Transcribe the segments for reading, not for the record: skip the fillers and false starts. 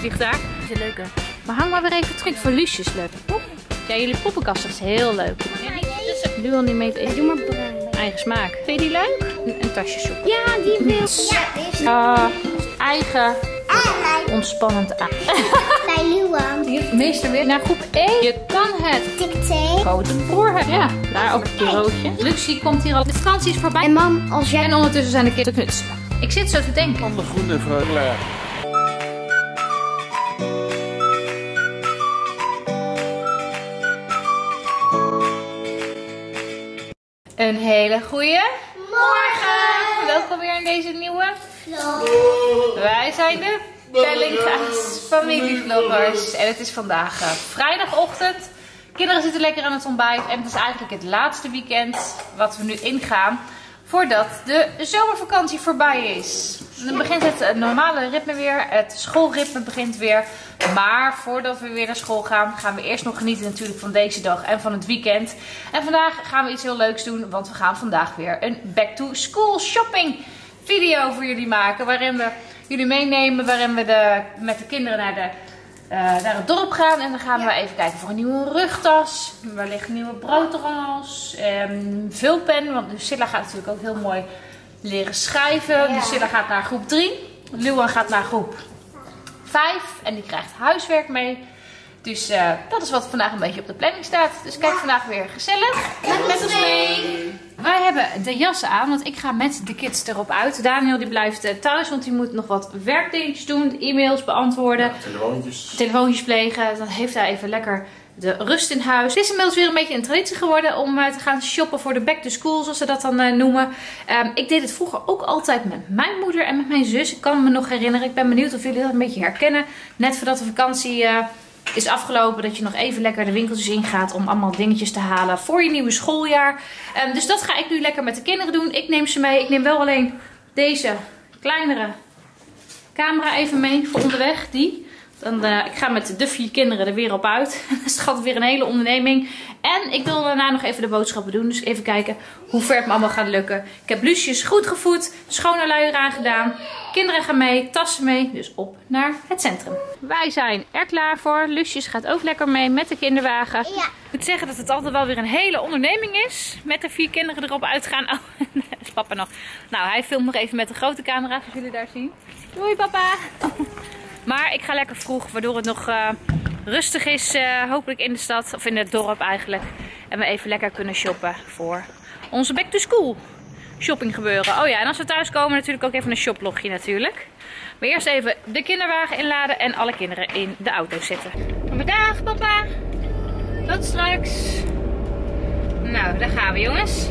ligt daar. Dat is een leuke. Maar hang maar weer even terug voor Lucius leuk. Ja, jullie poppenkast is heel leuk. Nu al niet mee te eten. Doe maar bruin. Eigen smaak. Vind je die leuk? Een tasje soep. Ja, die wil. Ja, die is Eigen. Ontspannend aan. bij Luan. Meester weer naar groep 1. Je kan het. Dicté. Grote broer hebben. Ja, daar op het bureautje. Lucie komt hier al. De vakantie is voorbij. En mam, als jij... En ondertussen zijn de kinderen knutselen. Ik zit zo te denken. Van de groene vrouw klaar. Een hele goeie Morgen. welkom weer in deze nieuwe Vlog. Wij zijn de Bellinga's familievloggers. En het is vandaag vrijdagochtend. Kinderen zitten lekker aan het ontbijt. En het is eigenlijk het laatste weekend wat we nu ingaan voordat de zomervakantie voorbij is. Dan begint het normale ritme weer. Het schoolritme begint weer. Maar voordat we weer naar school gaan, gaan we eerst nog genieten natuurlijk van deze dag en van het weekend. En vandaag gaan we iets heel leuks doen, want we gaan vandaag weer een back to school shopping video voor jullie maken. Waarin we jullie meenemen, waarin we met de kinderen naar het dorp gaan. En dan gaan we even kijken voor een nieuwe rugtas, wellicht nieuwe broodrommels, vulpen. Want Lucilla gaat natuurlijk ook heel mooi leren schrijven. Ja. Lucilla gaat naar groep 3, Luan gaat naar groep 5 en die krijgt huiswerk mee. Dus dat is wat vandaag een beetje op de planning staat. Dus kijk vandaag weer gezellig. Met ons mee. Wij hebben de jassen aan, want ik ga met de kids erop uit. Daniel die blijft thuis, want die moet nog wat werkdingetjes doen. E-mails beantwoorden. Ja, telefoontjes plegen. Dan heeft hij even lekker de rust in huis. Het is inmiddels weer een beetje een traditie geworden om te gaan shoppen voor de back to school, zoals ze dat dan noemen. Ik deed het vroeger ook altijd met mijn moeder en met mijn zus. Ik kan me nog herinneren. Ik ben benieuwd of jullie dat een beetje herkennen. Net voordat de vakantie is afgelopen, dat je nog even lekker de winkeltjes ingaat om allemaal dingetjes te halen voor je nieuwe schooljaar. Dus dat ga ik nu lekker met de kinderen doen. Ik neem ze mee. Ik neem wel alleen deze kleinere camera even mee voor onderweg. Ik ga met de 4 kinderen er weer op uit. Dat is altijd weer een hele onderneming. En ik wil daarna nog even de boodschappen doen. Dus even kijken hoe ver het me allemaal gaat lukken. Ik heb Lucius goed gevoed. Schone luier aangedaan. Kinderen gaan mee. Tassen mee. Dus op naar het centrum. Wij zijn er klaar voor. Lucius gaat ook lekker mee met de kinderwagen. Ja. Ik moet zeggen dat het altijd wel weer een hele onderneming is. Met de 4 kinderen erop uitgaan. Oh, dat is papa nog. Nou, hij filmt nog even met de grote camera. Zoals jullie daar zien. Doei papa. Maar ik ga lekker vroeg, waardoor het nog rustig is, hopelijk in de stad, of in het dorp eigenlijk. En we even lekker kunnen shoppen voor onze back to school shopping gebeuren. Oh ja, en als we thuis komen natuurlijk ook even een shoplogje natuurlijk. Maar eerst even de kinderwagen inladen en alle kinderen in de auto zitten. Dag papa, tot straks. Nou, daar gaan we jongens.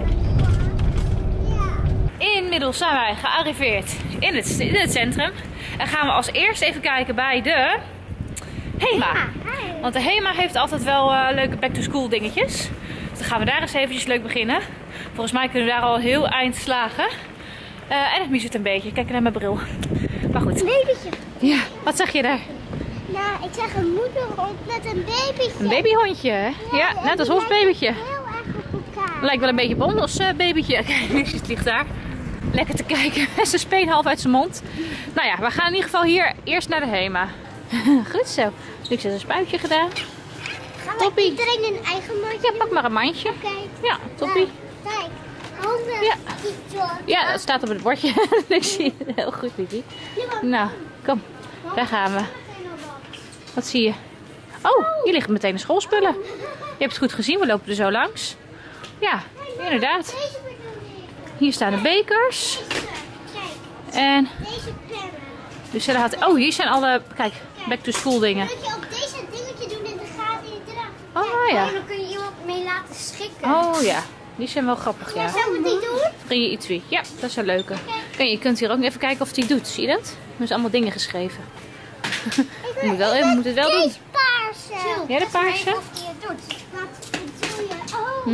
Inmiddels zijn wij gearriveerd in het centrum. En gaan we als eerst even kijken bij de HEMA. Want de HEMA heeft altijd wel leuke back to school dingetjes. Dus dan gaan we daar eens eventjes leuk beginnen. Volgens mij kunnen we daar al heel eind slagen. En het miezert een beetje. Kijk naar mijn bril. Maar goed. Een babytje. Ja, wat zeg je daar? Nou, ik zeg een moederhond met een babytje. Een babyhondje, hè? Ja, net als ons babytje. Heel erg op elkaar. Lijkt wel een beetje op ons babytje. Kijk, Lucius ligt daar. Lekker te kijken. Ze speen half uit zijn mond. Nou ja, we gaan in ieder geval hier eerst naar de HEMA. Goed zo. Luc heeft een spuitje gedaan. Gaan we iedereen een eigen mandje? Ja, pak maar een mandje. Okay. Ja, toppie. Kijk, handen. Ja. Ja, dat staat op het bordje. Ik zie het heel goed, Vicky. Nou, kom. Daar gaan we. Wat zie je? Oh, hier liggen meteen de schoolspullen. Je hebt het goed gezien, we lopen er zo langs. Ja, inderdaad. Hier staan de bekers. En dus oh, hier zijn alle, kijk, back to school dingen. Moet je ook deze dingetje doen en dan gaat hij eraf. Oh ja. Dan kun je iemand mee laten schikken. Oh ja, die zijn wel grappig, ja. Zullen we die doen? Ging je iets wie? Ja, dat is een leuke. En je kunt hier ook even kijken of die doet, zie je dat? Er zijn allemaal dingen geschreven. We moeten het wel doen. Deze paarse. Ja, de paarse. Of die het doet. Wat doe je? Oh.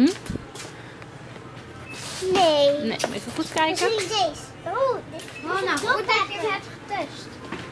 Nee. Nee, even goed kijken. Misschien deze. Oh, nou goed dat je het hebt getest.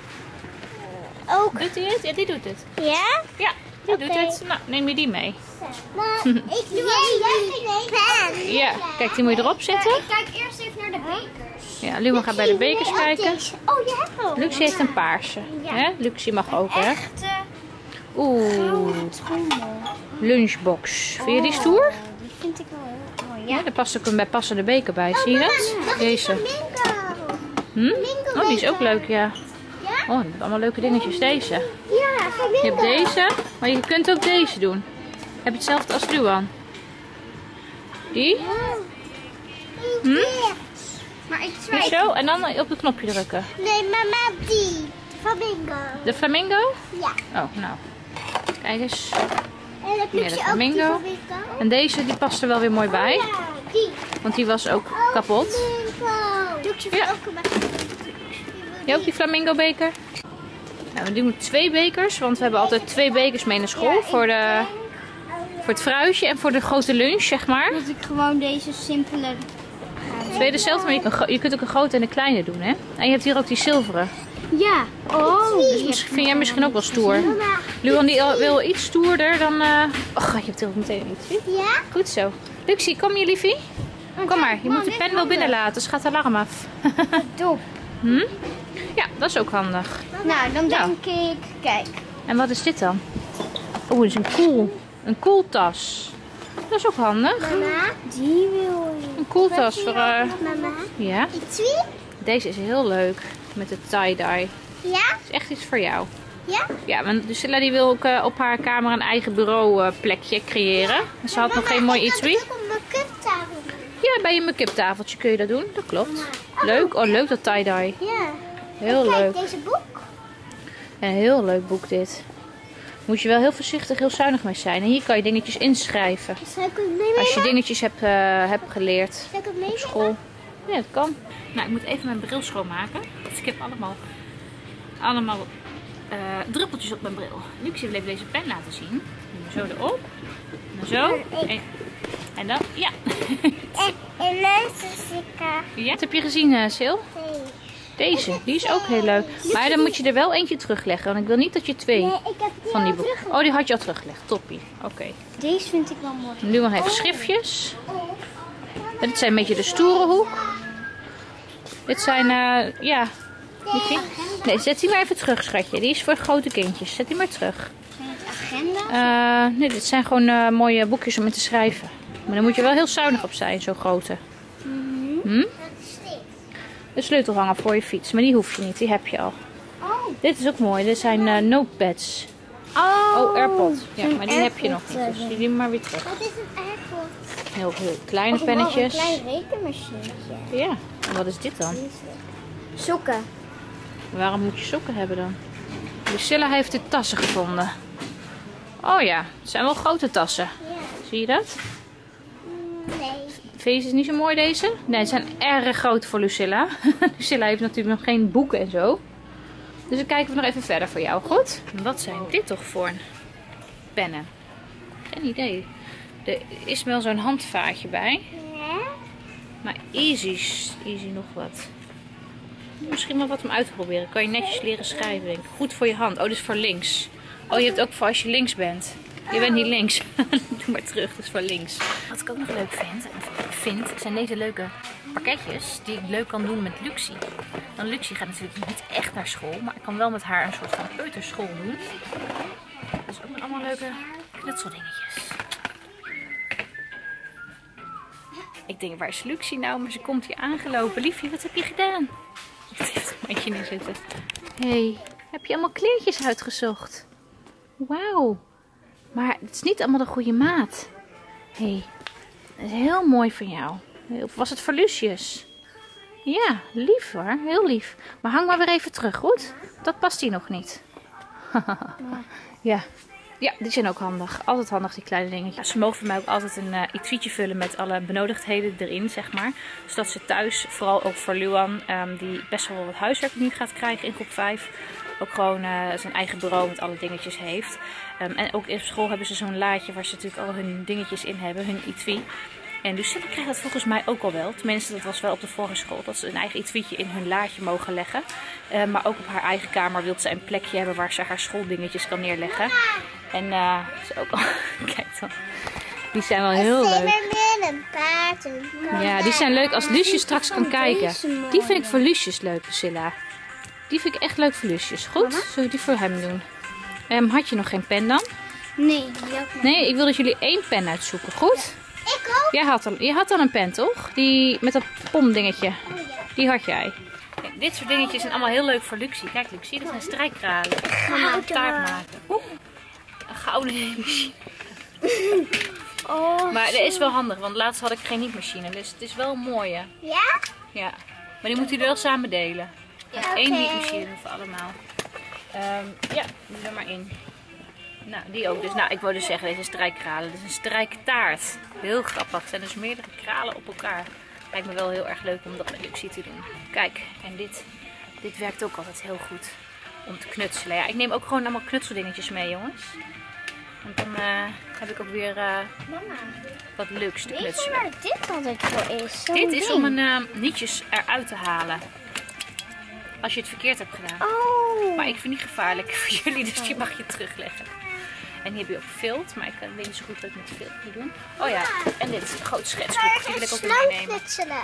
Ook. Doet hij het? Ja, die doet het. Ja? Ja, die doet het. Nou, neem je die mee. Maar ik doe die pen. Ja, kijk, die moet je erop zetten. Ik kijk eerst even naar de beker. Ja, Luan gaat bij de bekers kijken. Oh, je hebt ook. Luxie heeft een paarse. Ja. Hè? Luxie mag ook, hè? Echte Oeh, lunchbox. Vind je die stoer? Die vind ik wel heel mooi. Ja, daar past ook een bijpassende beker bij. Zie je dat? Deze. Oh, die is ook leuk, ja. Oh, allemaal leuke dingetjes. Deze. Ja, Je hebt deze, maar je kunt ook deze doen. Heb je hetzelfde als Luan? Die? Maar ik Die twijfel. zo, en dan op het knopje drukken. Nee, mama, die. Flamingo. De flamingo? Ja. Oh, nou. Kijk eens. En dan Ja, pluk de je ook flamingo. die flamingo. En deze, die past er wel weer mooi bij. Ja, die. Want die was ook kapot. Flamingo. Doe ik je Ja. ook maar. Jij ook die flamingo beker? Nou, we doen 2 bekers, want we hebben altijd 2 bekers mee naar school. Voor het fruitje en voor de grote lunch, zeg maar. Dat ik gewoon deze simpele... Twee dezelfde, maar je kunt ook een grote en een kleine doen, hè? En je hebt hier ook die zilveren. Ja. Oh. Dus vind jij misschien ook wel stoer. Luan die wil iets stoerder dan... Oh, je hebt heel meteen iets. Ja? Goed zo. Luxie, kom je liefie? Kom maar, je moet de pen wel binnen laten, dus gaat het alarm af. Top. Ja, dat is ook handig. Nou, dan denk ik... Kijk. En wat is dit dan? Oh, het is een koeltas. Dat is ook handig. Mama, die wil je. Een koeltas voor... Mama, Ja, iets wie? deze is heel leuk. Met de tie-dye. Ja? Dat is echt iets voor jou. Ja? Ja, want Lucilla die wil ook op haar kamer een eigen bureauplekje creëren. En ze had nog geen mooi iets wie. Ik kan ook op mijn cuptafel. Ja, bij je make-up tafeltje kun je dat doen. Dat klopt. Leuk. Oh, leuk dat tie-dye. Ja. Heel Kijk, leuk. deze boek. Een heel leuk boek dit. Moet je wel heel voorzichtig, heel zuinig mee zijn. En hier kan je dingetjes inschrijven. Zal ik het meenemen? Als je dingetjes hebt geleerd Zal ik het op meenemen? school. Ja, dat kan. Nou, ik moet even mijn bril schoonmaken. Dus ik heb allemaal druppeltjes op mijn bril. Luxie wil even deze pen laten zien. Zo erop. En zo. En dan, ja. En luistersticker. Ja. Wat heb je gezien, Sil? Deze, die is ook heel leuk. Maar dan moet je er wel eentje terugleggen. Want ik wil niet dat je 2 Nee, ik heb die van die al boeken... Oh, die had je al teruggelegd. Toppie. Oké. Deze vind ik wel mooi. Luan heeft schriftjes. Dit zijn een beetje de stoere hoek. Dit zijn, ja... Liefie? Nee, zet die maar even terug, schatje. Die is voor grote kindjes. Zet die maar terug. Zijn het agenda? Nee, dit zijn gewoon mooie boekjes om in te schrijven. Maar dan moet je wel heel zuinig op zijn, zo'n grote. De sleutelhanger voor je fiets. Maar die hoef je niet, die heb je al. Oh. Dit is ook mooi. Dit zijn notepads. Oh, AirPod. Ja, maar die heb je nog niet. Dus die maar weer terug. Wat is een AirPod? Heel kleine pennetjes. Een klein rekenmachine. Ja, en wat is dit dan? Sokken. Waarom moet je sokken hebben dan? Lucilla heeft de tassen gevonden. Oh ja, het zijn wel grote tassen. Ja. Zie je dat? Nee. Vind je het niet zo mooi deze? Nee, ze zijn erg groot voor Lucilla. Lucilla heeft natuurlijk nog geen boeken en zo. Dus dan kijken we nog even verder voor jou, goed? Wat zijn dit toch voor pennen? Geen idee. Er is wel zo'n handvaatje bij. Ja? Maar easy nog wat. Misschien wel wat om uit te proberen. Kan je netjes leren schrijven, denk ik. Goed voor je hand. Oh, dit is voor links. Oh, je hebt ook voor als je links bent. Je bent niet links. Doe maar terug, dat is voor links. Wat ik ook nog leuk vind, zijn deze leuke pakketjes die ik leuk kan doen met Luxie. Want Luxie gaat natuurlijk niet echt naar school, maar ik kan wel met haar een soort van peuterschool doen. Dus ook met allemaal leuke knutseldingetjes. Ik denk, waar is Luxie nou? Maar ze komt hier aangelopen. Liefje, wat heb je gedaan? Ik heb het mandje neerzitten. Hé, heb je allemaal kleertjes uitgezocht? Wauw. Maar het is niet allemaal de goede maat. Hé, dat is heel mooi van jou. Of was het voor Lucius? Ja, lief hoor. Heel lief. Maar hang maar weer even terug, goed? Dat past hier nog niet. Ja. Ja, die zijn ook handig. Altijd handig, die kleine dingetjes. Ze mogen voor mij ook altijd een etuietje vullen met alle benodigdheden erin, zeg maar. Zodat ze thuis, vooral ook voor Luan, die best wel wat huiswerk nu gaat krijgen in groep 5... ook gewoon zijn eigen bureau met alle dingetjes heeft. En ook in school hebben ze zo'n laadje waar ze natuurlijk al hun dingetjes in hebben, hun etui. En Lucilla krijgt dat volgens mij ook al wel. Tenminste, dat was wel op de vorige school. Dat ze een eigen etuietje in hun laadje mogen leggen. Maar ook op haar eigen kamer wil ze een plekje hebben waar ze haar schooldingetjes kan neerleggen. En ze ook al... Kijk dan. Die zijn wel heel leuk. een paard. Ja, die zijn leuk als Lucius straks kan kijken. Die vind ik voor Lucius leuk, Priscilla. Die vind ik echt leuk voor Lucius. Goed? Zullen we die voor hem doen? Had je nog geen pen dan? Nee, die ook niet. Nee, ik wil dat jullie 1 pen uitzoeken. Goed? Ik ook. Je had al een pen, toch? Die met dat pomdingetje. Oh, ja. Die had jij. Kijk, dit soort dingetjes zijn allemaal heel leuk voor Lucie. Kijk, Lucie, dat zijn strijkkralen. Ik ga een taart maken. Oeh, een gouden machine. Oh, Maar dat is wel handig, want laatst had ik geen nietmachine. Dus het is wel een mooie. ja? Ja. Maar die moeten jullie wel samen delen. Ik heb 1 nietmachine voor allemaal. Ja, doe er maar in. Nou, die ook dus. Nou, ik wou dus zeggen, deze strijkkralen. Dit is een strijktaart. Heel grappig. Het zijn dus meerdere kralen op elkaar. Lijkt me wel heel erg leuk om dat met Lucie te doen. Kijk, en dit werkt ook altijd heel goed om te knutselen. Ja, ik neem ook gewoon allemaal knutseldingetjes mee, jongens. Want dan heb ik ook weer wat leuks te knutselen. Weet je waar dit altijd voor is? Dit is om een nietjes eruit te halen. Als je het verkeerd hebt gedaan. Oh. Maar ik vind het niet gevaarlijk voor jullie, dus die mag je terugleggen. En hier heb je ook vilt, maar ik weet niet zo goed wat ik met vilt moet doen. Oh ja, en dit is een groot schetsboek. Die wil ik ook weer meenemen.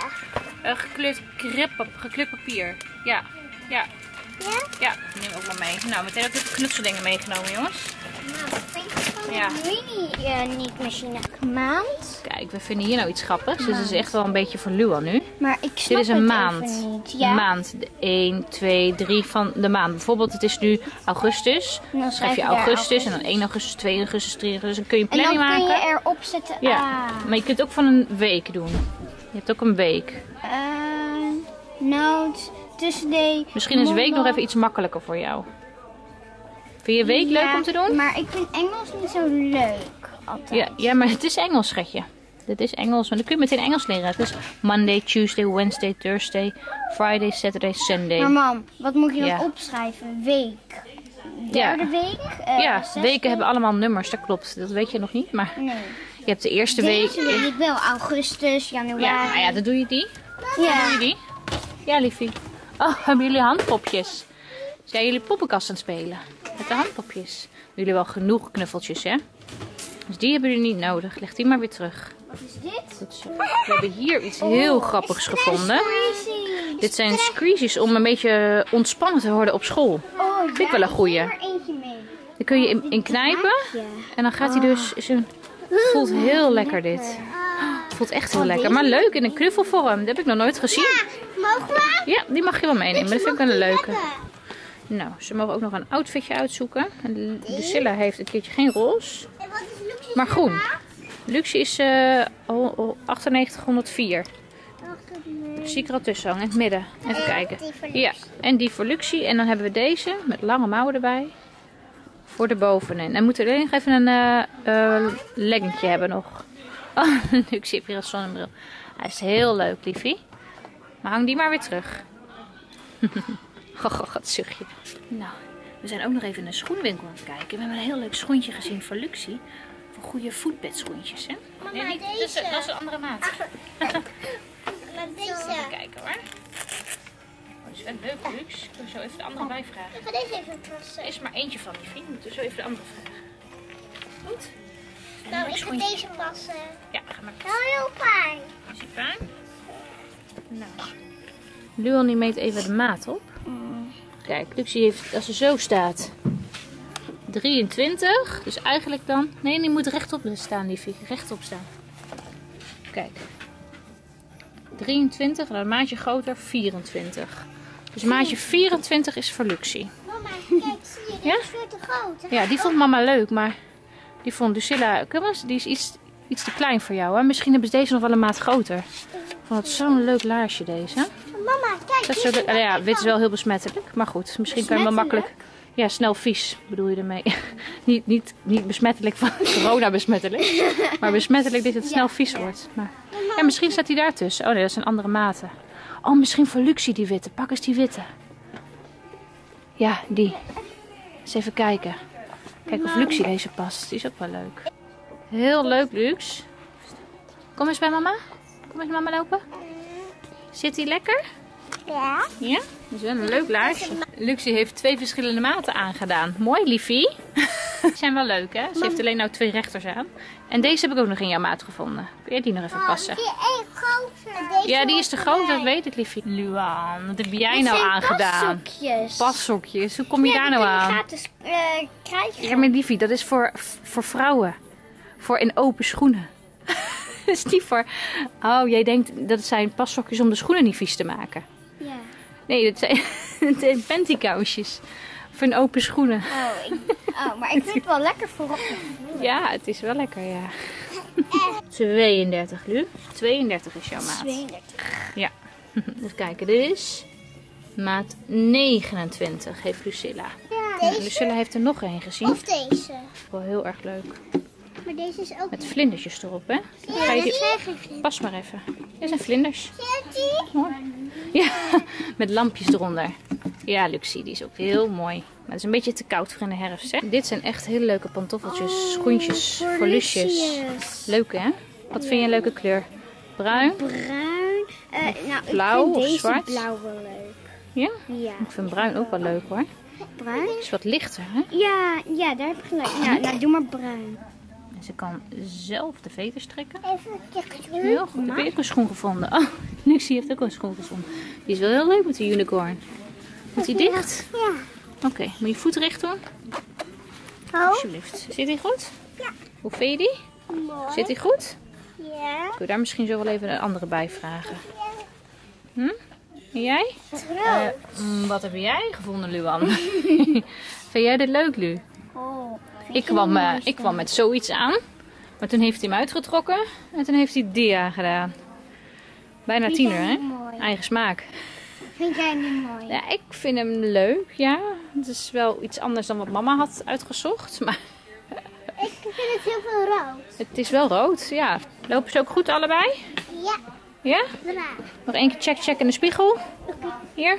Gekleurd papier. Ja. Ja, Ja? neem ook maar mee. Nou, meteen ook even knutseldingen meegenomen, jongens. Nou, wat vind je van Ja. de mini-niet-machine maand? Kijk, we vinden hier nou iets grappigs. Dit is echt wel een beetje voor Luan nu. Maar ik snap Dit is een het maand. even niet. Ja? Een maand. De 1, 2, 3 van de maand. Bijvoorbeeld, het is nu augustus. Dan Dan schrijf je daar augustus en dan 1 augustus, 2 augustus, 3 augustus. Dan kun je een En dan planning kun maken. je erop zetten. Ja, maar je kunt het ook van een week doen. Je hebt ook een week. Nood, tussen Misschien is een week nog even iets makkelijker voor jou. Vind je week leuk om te doen? Maar ik vind Engels niet zo leuk. Altijd. Ja, maar het is Engels, schatje. Dit is Engels, maar dan kun je meteen Engels leren. Het is Monday, Tuesday, Wednesday, Thursday, Friday, Saturday, Sunday. Maar mam, wat moet je dan Ja. opschrijven? Week. Derde week? Ja, zesde weken hebben allemaal nummers, dat klopt. Dat weet je nog niet, maar Nee. je hebt de eerste week. Deze weet ik wel. Augustus, januari. Ja, nou ja, dan doe je die. Ja. Doe je die? Ja, liefie. Oh, hebben jullie handpopjes? Zijn jullie poppenkast aan het spelen? Met de handpopjes. Jullie wel genoeg knuffeltjes, hè? Dus die hebben jullie niet nodig. Leg die maar weer terug. Wat is dit? Goed zo. We hebben hier iets heel grappigs gevonden. Crazy. Dit zijn squeezies om een beetje ontspannen te worden op school. Oh, Vind ik wel een goeie. er eentje mee. Die kun je in knijpen. En dan gaat hij dus... Het voelt heel lekker dit. Het voelt echt heel lekker. Maar leuk in een knuffelvorm. Dat heb ik nog nooit gezien. Mogen we? Ja, die mag je wel meenemen. Dat vind ik wel een leuke. Nou, ze mogen ook nog een outfitje uitzoeken. En Lucilla heeft een keertje geen roze. En wat is Luxie? Maar groen. Luxie is 9804. Zie ik er al tussen hangen, in het midden. Even kijken. die voor Ja, en die voor Luxie. En dan hebben we deze met lange mouwen erbij. Voor de bovenin. En we moeten alleen nog even een leggingje hebben nog. Oh, Luxie heeft hier een zonnebril. Hij is heel leuk, liefie. Maar hang die maar weer terug. Wat zuchtje. Nou, we zijn ook nog even in een schoenwinkel aan het kijken. We hebben een heel leuk schoentje gezien voor Luxie. Voor goede voetbedschoentjes, hè? Mama, Nee, deze. dat is een andere maat. Maar deze. Even kijken hoor. Oh, dat is wel leuk, Lux. Ik wil zo even de andere bij vragen. Ik ga deze even passen. Er is maar eentje van, liefie. We moeten zo even de andere vragen. Goed? Nou, ik ga deze passen. Ja, ga maar. Nou, heel fijn. Is die fijn? Nou. Luan die meet even de maat op. Kijk, Luxie heeft, als ze zo staat, 23. Dus eigenlijk dan... Nee, die moet rechtop staan, liefie. Rechtop staan. Kijk. 23 en dan een maatje groter, 24. Dus maatje 24 is voor Luxie. Mama, kijk, zie je? Dit Ja? is veel te groot. Ja, die vond mama leuk, maar die vond Lucilla... Kom eens, die is iets te klein voor jou. Hè? Misschien hebben ze deze nog wel een maat groter. Ik vond het zo'n leuk laarsje deze. Mama, kijk. Dat is zo ja, wit is wel heel besmettelijk. Maar goed, misschien kan je hem wel makkelijk... Ja, snel vies bedoel je ermee. niet besmettelijk van corona besmettelijk. Maar besmettelijk dat het snel vies wordt. Maar, ja, misschien staat hij daartussen. Oh nee, dat zijn andere maten. Oh, misschien voor Luxie die witte. Pak eens die witte. Ja, die. Eens even kijken. Kijk of Luxie deze past. Die is ook wel leuk. Heel leuk, Lux. Kom eens bij mama. Kom eens mama lopen. Zit hij lekker? Ja. Ja? Dat is wel een leuk laarsje. Luxie heeft 2 verschillende maten aangedaan. Mooi, liefie. Die zijn wel leuk, hè? Ze heeft alleen nou 2 rechters aan. En deze heb ik ook nog in jouw maat gevonden. Kun je die nog even passen? Die één groter. Ja, die is te groot, dat weet ik, liefje. Luan, wat heb jij nou aangedaan? Passokjes. Passokjes. Hoe kom je daar nou aan? Gratis krijgen. Ja, maar liefie, dat is voor vrouwen. Voor in open schoenen. Dat is niet voor... Oh, jij denkt dat het zijn passokjes om de schoenen niet vies te maken. Ja. Nee, dat zijn pantykousjes. Voor in open schoenen. Maar ik vind het wel lekker voor op de vloer. Ja, het is wel lekker, ja. 32, Lu. 32 is jouw maat. 32. Ja. Even kijken, dit is maat 29, heeft Lucilla. Ja. Lucilla heeft er nog een gezien. Of deze. Wel heel erg leuk. Maar deze is ook... Met vlindertjes erop, hè? Ga je die... Pas maar even. Dit zijn vlinders. Mooi. Ja, met lampjes eronder. Ja, Luxie, die is ook heel mooi. Maar het is een beetje te koud voor in de herfst, hè? Dit zijn echt hele leuke pantoffeltjes, schoentjes voor Lucius. Leuk, hè? Wat vind je een leuke kleur? Bruin? Bruin. Blauw ik vind of deze zwart? blauw wel leuk. Ja? Ja. Ik vind bruin ook wel leuk, hoor. Bruin? Het is wat lichter, hè? Ja, daar heb je gelijk. Ja, nou doe maar bruin. En ze kan zelf de veters trekken. Even Heel goed. Heb je ook een schoen gevonden? Oh, Luxie heeft ook een schoen gevonden. Die is wel heel leuk met die unicorn. Moet die dicht? Ja. Oké, moet je voet recht doen? Oh. Alsjeblieft. Zit die goed? Ja. Hoe vind je die? Mooi. Zit die goed? Ja. Kun je daar misschien zo wel even een andere bij vragen? Hm? En jij? Wat heb jij gevonden, Luan? Vind jij dit leuk, Lu? Oh. Ik kwam met zoiets aan. Maar toen heeft hij hem uitgetrokken. En toen heeft hij die aangedaan. Bijna Vind 10, jij hè? die mooi? Eigen smaak. Vind jij die mooi? Ja, ik vind hem leuk, ja. Het is wel iets anders dan wat mama had uitgezocht. Maar Ik vind het heel veel rood. het is wel rood, ja. Lopen ze ook goed allebei? Ja. Ja? Draag. Nog één keer check in de spiegel. Hier.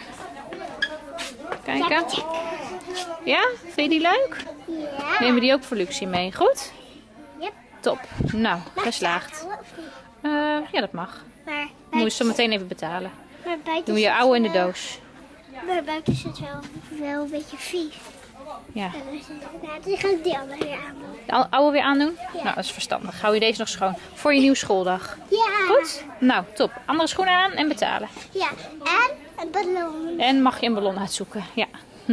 Kijken. Ja? Vind je die leuk? Ja. Nemen we die ook voor Luxie mee? Goed? Yep. Top. Nou, geslaagd. Ja, dat mag. Maar Moet je zo meteen even betalen. buiten Doen we je oude in de doos. Maar buiten is het wel een beetje vies. Ja. Dus ga ik die andere weer aandoen. De oude weer aandoen? Nou, dat is verstandig. Hou je deze nog schoon. Voor je nieuwe schooldag. Ja. Goed? Nou, top. Andere schoenen aan en betalen. Ja. En een ballon. En mag je een ballon uitzoeken. Ja.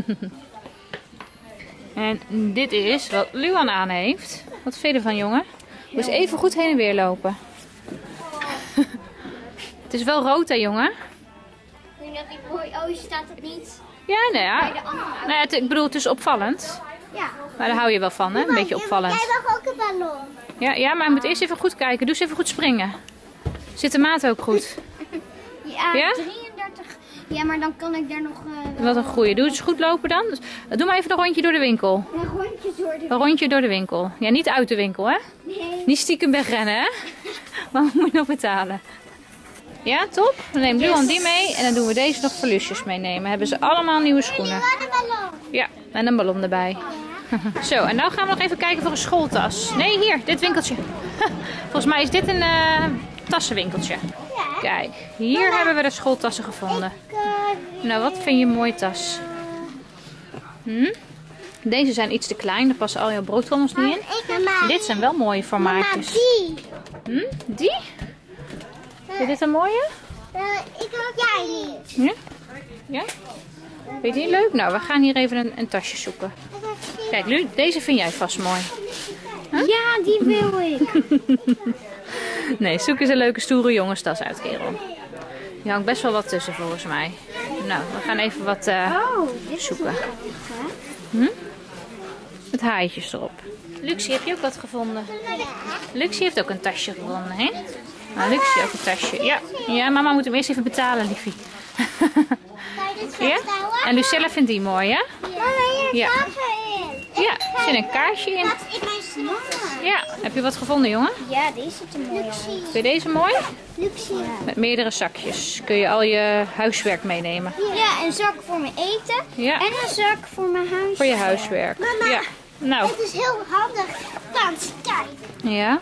En dit is wat Luan aan heeft. Wat vind je ervan, jongen? Moet eens even goed heen en weer lopen. Het is wel rood, hè, jongen? Ik denk dat ik mooi. Oh, je staat het niet. Ja, nou ja. Bij de andere. Nou ja, ik bedoel, het is opvallend. Ja. Maar daar hou je wel van, hè? Een beetje opvallend. Jij mag ook een ballon. Ja, maar je moet eerst even goed kijken. Doe eens even goed springen. Zit de maat ook goed? Ja, Ja? 33. Ja, maar dan kan ik daar nog... Wat een goeie. Doe eens goed lopen dan. Dus, doe maar even een rondje door de winkel. Een rondje door de... Een rondje door de winkel. Ja, niet uit de winkel, hè? Nee. Niet stiekem wegrennen, hè? Maar we moeten nog betalen. Ja, top. Dan neemt Luan die mee. En dan doen we deze nog voor Lucius meenemen. Hebben ze allemaal nieuwe schoenen. Een ballon. Ja, en een ballon erbij. Zo, en dan gaan we nog even kijken voor een schooltas. Nee, hier, dit winkeltje. Volgens mij is dit een tassenwinkeltje. Ja. Kijk, hier hebben we de schooltassen gevonden. Nou, wat vind je een mooie tas? Deze zijn iets te klein, daar passen al jouw broodtrommels niet in. Dit zijn wel mooie formaatjes. Die. Die? Vind je dit een mooie? Ik wil jij niet. Ja? Ja? Vind je die leuk? Nou, we gaan hier even een tasje zoeken. Kijk, Lu, deze vind jij vast mooi. Ja, die wil ik. Nee, zoek eens een leuke stoere jongenstas uit, kerel. Je hangt best wel wat tussen volgens mij. Nou, we gaan even wat zoeken. Met haaitjes erop. Luxie, heb je ook wat gevonden? Luxie heeft ook een tasje gevonden, hè? Nou, Luxie ook een tasje. Ja, mama moet hem eerst even betalen, liefie. Ja? En Lucella vindt die mooi, hè? Mama, hier Ja. staat er in. Ja, er zit een kaarsje in. Dat is mijn snoer. Ja, heb je wat gevonden, jongen? Ja, deze ziet er mooi uit. Vind je deze mooi? Luxie. Met meerdere zakjes. Kun je al je huiswerk meenemen. Ja, een zak voor mijn eten. Ja. En een zak voor mijn huis. Voor je huiswerk. Mama. Ja. Nou, Het is heel handig. Kijk. ja.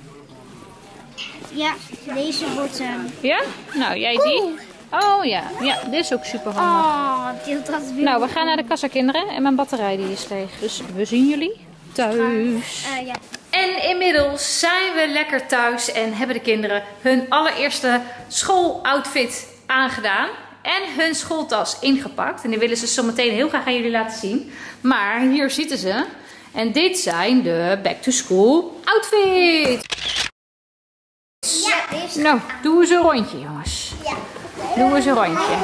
Ja, deze wordt Ja? Nou, jij die? Oh ja. Ja, dit is ook super handig. Oh, dat weer. Nou, we gaan naar de kassa, kinderen. En mijn batterij die is leeg. Dus we zien jullie thuis. Ja. En inmiddels zijn we lekker thuis en hebben de kinderen hun allereerste schooloutfit aangedaan. En hun schooltas ingepakt. En die willen ze zo meteen heel graag aan jullie laten zien. Maar hier zitten ze. En dit zijn de back to school outfits. Ja, Nou, doe eens een rondje jongens. Ja. Doe eens een rondje.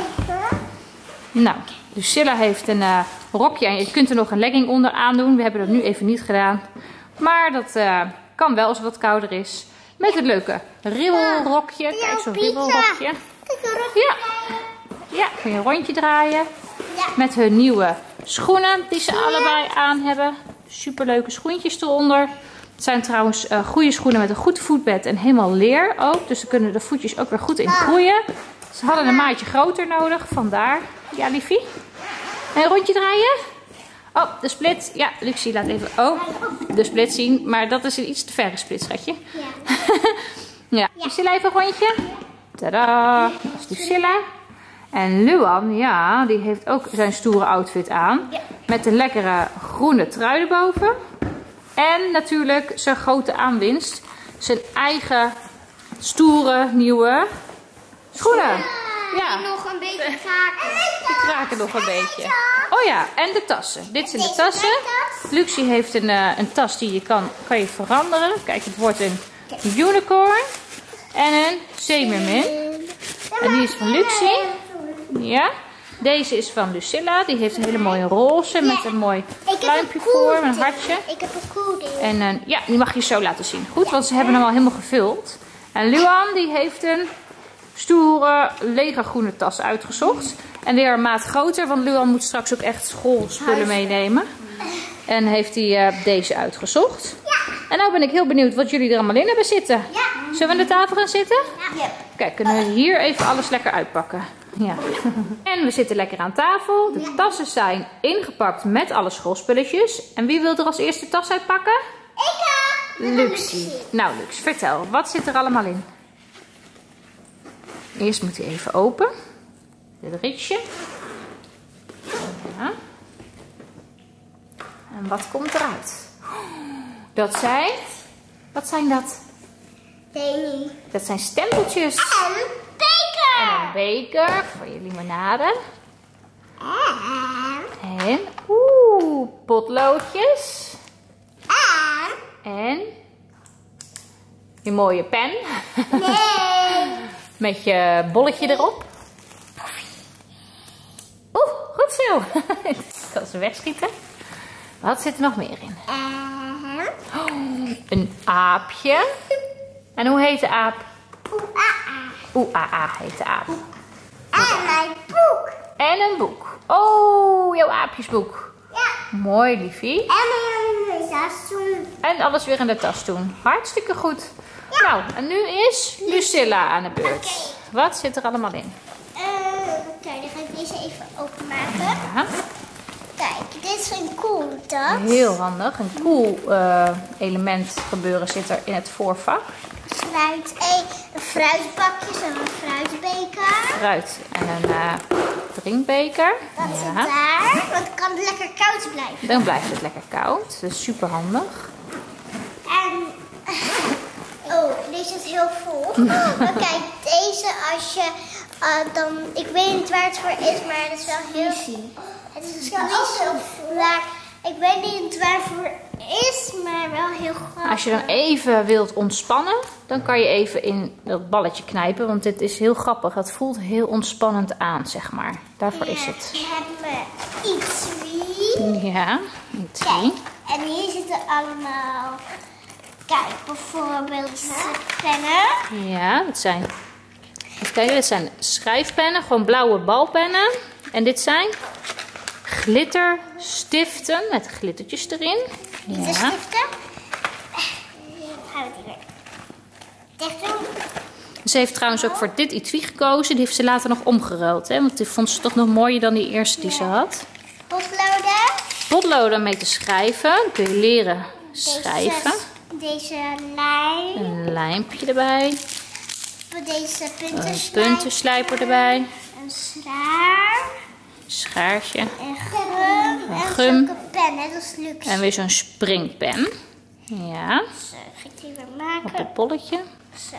Nou, Lucilla heeft een rokje en je kunt er nog een legging onder aandoen. We hebben dat nu even niet gedaan. Maar dat kan wel als het wat kouder is. Met het leuke ribbelrokje. Kijk, zo'n ribbelrokje. Ja. Ja, kun je een rondje draaien. Ja. Met hun nieuwe schoenen die ze allebei aan hebben. Superleuke schoentjes eronder. Het zijn trouwens goede schoenen met een goed voetbed en helemaal leer ook. Dus ze kunnen de voetjes ook weer goed in groeien. Ze hadden een maatje groter nodig, vandaar. Ja, liefie? Een rondje draaien? Oh, de split. Ja, Lucie laat even de split zien. Maar dat is een iets te verre split, schatje. Ja. Ja, Lucilla even een rondje. Tadaa, dat is Lucilla. En Luan, ja, die heeft ook zijn stoere outfit aan. Ja. Met een lekkere groene trui erboven. En natuurlijk zijn grote aanwinst. Zijn eigen stoere nieuwe schoenen. Ja. Die nog een beetje kraken. Die kraken nog een beetje. Oh ja, en de tassen. Dit zijn de tassen. Lucie heeft een tas die je kan je veranderen. Kijk, het wordt een unicorn. En een zeemermin. En die is van Lucie. Ja. Deze is van Lucilla. Die heeft een hele mooie roze met een mooi pluimpje voor. Met een hartje. Ik heb een koelding. En ja, die mag je zo laten zien. Goed, want ze hebben hem al helemaal gevuld. En Luan die heeft een stoere legergroene tas uitgezocht. En weer een maat groter, want Luan moet straks ook echt schoolspullen meenemen. En heeft hij deze uitgezocht. Ja. En nou ben ik heel benieuwd wat jullie er allemaal in hebben zitten. Ja. Zullen we aan de tafel gaan zitten? Ja. Kijk, kunnen we hier even alles lekker uitpakken. Ja. En we zitten lekker aan tafel. De tassen zijn ingepakt met alle schoolspulletjes. En wie wil er als eerste tas uitpakken? Ik Lucie. Nou Lux, vertel. Wat zit er allemaal in? Eerst moet hij even open. Dit ritje. Ja. En wat komt eruit? Dat zijn... Wat zijn dat? Penny. Dat zijn stempeltjes. En beker. En een beker voor je limonade. En. En potloodjes. En je mooie pen. Nee. Met je bolletje erop. Oeh, goed zo. Ik kan ze wegschieten. Wat zit er nog meer in? Een aapje. En hoe heet de aap? Oeh-a-a heet de aap. En mijn boek. En een boek. Oh, jouw aapjesboek. Ja. Mooi, liefie. En mijn tas doen. En alles weer in de tas doen. Hartstikke goed. Ja. Nou, en nu is Lucilla aan de beurt. Oké. Wat zit er allemaal in? Kijk, dan ga ik deze even openmaken. Ja. Kijk, dit is een koeltas. Heel handig. Een cool element gebeuren zit er in het voorvak. Een fruitbakje, zo'n fruitbeker. Fruit en een drinkbeker. Dat zit daar, want het kan lekker koud blijven. Dan blijft het lekker koud. Dat is super handig. En, deze is heel vol. Maar kijk, deze als je dan, ik weet niet waar het voor is, maar het is wel heel... Het is wel niet zo vol. Ik weet niet waarvoor is, maar wel heel groot. Als je dan even wilt ontspannen, dan kan je even in dat balletje knijpen. Want dit is heel grappig. Het voelt heel ontspannend aan, zeg maar. Daarvoor is het. We hebben iets. Ja, iets. Kijk, en hier zitten allemaal... Kijk, bijvoorbeeld pennen. Ja, dat zijn... Even kijken, dit zijn schrijfpennen. Gewoon blauwe balpennen. En dit zijn... glitterstiften met glittertjes erin. Glitterstiften. Gaan we die weer dicht doen. Ze heeft trouwens ook voor dit etui gekozen. Die heeft ze later nog omgeruild. Hè? Want die vond ze toch nog mooier dan die eerste die ze had. Potloden. Potloden om mee te schrijven. Dan kun je leren schrijven. Deze lijn. Een lijmpje erbij. Deze Een puntenslijper erbij. Een schaar. Schaartje. En gum. En Gum. zo'n pen, hè? Dat is luxe. En weer zo'n springpen. Ja. Zo, ga ik die weer maken. Op het bolletje. Zo.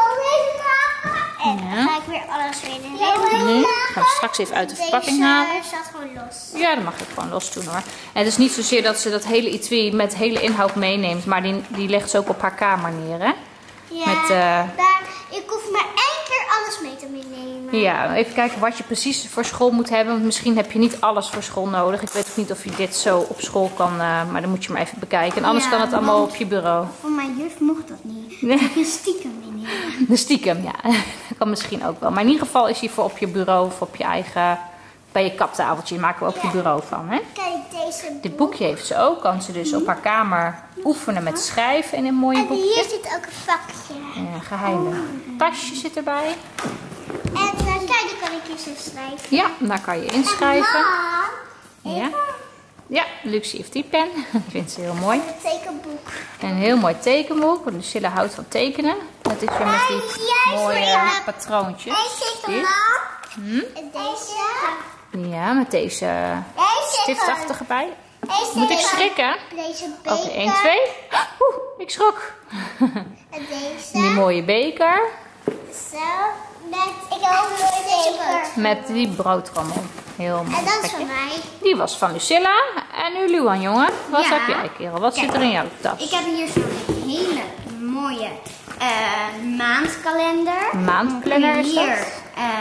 En dan ga ik weer alles weer erin. Nu gaan we straks even uit de verpakking halen. Deze staat gewoon los. Ja, dat mag ik gewoon los doen hoor. En het is niet zozeer dat ze dat hele etui met hele inhoud meeneemt. Maar die legt ze ook op haar kamer neer, hè? Ja, Met, ik hoef maar 1 keer alles mee te meenemen. Ja, even kijken wat je precies voor school moet hebben. Want misschien heb je niet alles voor school nodig. Ik weet ook niet of je dit zo op school kan. Maar dan moet je maar even bekijken. En anders kan het allemaal op je bureau. Voor mijn juf mocht dat niet. Nee. Ik heb stiekem meenemen. De stiekem, ja. Dat kan misschien ook wel. Maar in ieder geval is hij voor op je bureau of op je eigen... Bij je kaptafeltje. Die maken we op je bureau van, hè? Kijk, deze Dit boekje heeft ze ook. Kan ze dus op haar kamer oefenen met schrijven in een mooi En boekje. hier zit ook een vakje. Een geheime tasje zit erbij. En kijk, daar kan ik eens in schrijven. Ja, daar kan je inschrijven. Mam, Ja. Ja, Lucie heeft die pen. Dat vindt ze heel mooi. een tekenboek. En een heel mooi tekenboek. Want Lucilla houdt van tekenen. Dat is weer met die mooie patroontjes. Deze is Dit. lang. En deze. Ja, met deze stiftachtige bij. Deze Moet ik schrikken? Deze Oké, beker. 1, 2. Oeh, ik schrok. En deze. Die mooie beker. Zo. Ik heb ook een beker. Met die broodrommel. Heel mooi. En dat is Kijk, van mij. die was van Lucilla. En nu Luan, jongen. Wat Ja. heb jij, kerel? Wat zit er in jouw tas? Ik heb hier zo'n hele mooie maandkalender. Maandkalender is dat? Hier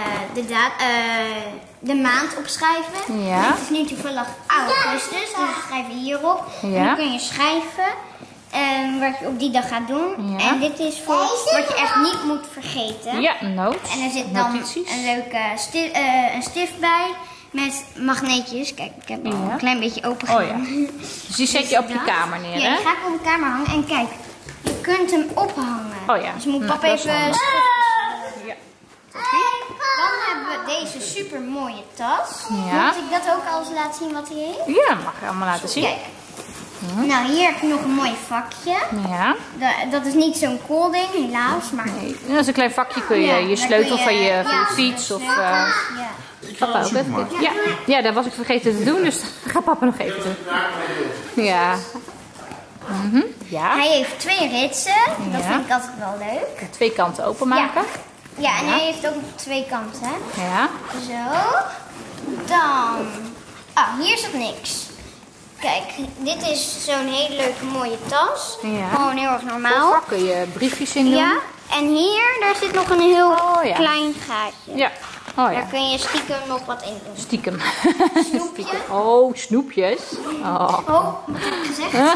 de maand opschrijven. Ja. Het is nu toevallig augustus, dus we schrijven hierop. Ja. En dan kun je schrijven wat je op die dag gaat doen. Ja. En dit is voor wat je echt niet moet vergeten. Ja, een noot. En er zit dan Notities. een leuke een stift bij met magneetjes. Kijk, ik heb al Ja. een klein beetje open Oh gedaan. ja. Dus die zet je op je Dat. kamer neer, Ja, hè? die ga ik op de kamer hangen. En kijk, je kunt hem ophangen. Oh ja. Dus moet Nou, papa dat is even... handig. Ja. Dan hebben we deze super mooie tas. Ja. Moet ik dat ook al eens laten zien wat hij heeft? Ja, mag je allemaal laten zien. Kijk. Nou, hier heb je nog een mooi vakje. Ja. Dat is niet zo'n cool ding, helaas. Maar Nee, dat is een klein vakje. Kun je Ja, je daar sleutel kun van je ja, fiets of... ja. Papa ook even. Ja. Ja, dat was ik vergeten te doen. Dus dat gaat papa nog even doen. Ja. Ja. Hij heeft 2 ritsen. Dat Ja. vind ik altijd wel leuk. 2 kanten openmaken. Ja, en hij heeft ook nog 2 kanten. Ja. Zo. Dan. Ah, hier zit niks. Kijk, dit is zo'n hele leuke mooie tas. Ja. Gewoon heel erg normaal. Daar kun je briefjes in doen. Ja. En hier, daar zit nog een heel Oh, ja. klein gaatje. Ja. Oh ja. Daar kun je stiekem nog wat in doen. Stiekem. Snoepje. Oh, snoepjes. Oh. Oh, wat heb ik gezegd?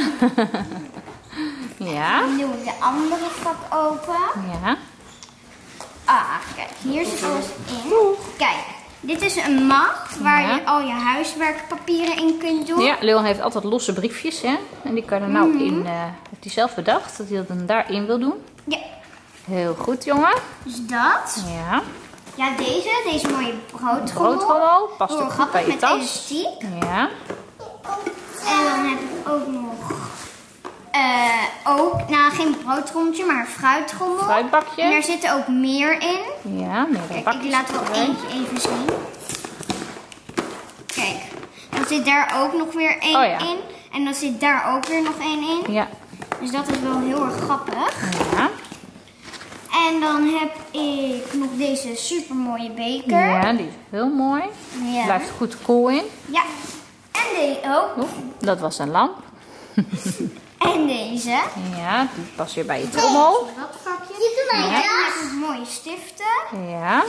Ja. Dan doen we de andere vak open. Ja. Ah, kijk, hier zit alles in. Kijk, dit is een map waar Ja. je al je huiswerkpapieren in kunt doen. Ja, Leon heeft altijd losse briefjes, hè. En die kan er nou in... heeft hij zelf bedacht dat hij dat dan daarin wil doen. Ja, Heel goed, jongen. dus dat. Ja. Ja, deze mooie broodtrommel. Broodrommel. Past Heel ook goed bij grappig je met tas. elastiek. Ja. En dan heb ik ook nog... nou geen broodtrommeltje, maar een fruittrommel. Fruitbakje. En daar zitten ook meer in. Ja, meerdere Kijk, bakjes. ik laat er wel erbij. eentje even zien. Kijk, dan zit daar ook nog weer één Oh ja. in. En dan zit daar ook weer nog één in. Ja. Dus dat is wel heel erg grappig. Ja. En dan heb ik nog deze super mooie beker. Ja, die is heel mooi. Ja. Blijft goed koel in. Ja. En deze ook. Oeh, dat was een lamp. En deze. Ja, die past weer bij je trommel. Dat vakje. En dan heb ik nog mooie stiften. Ja.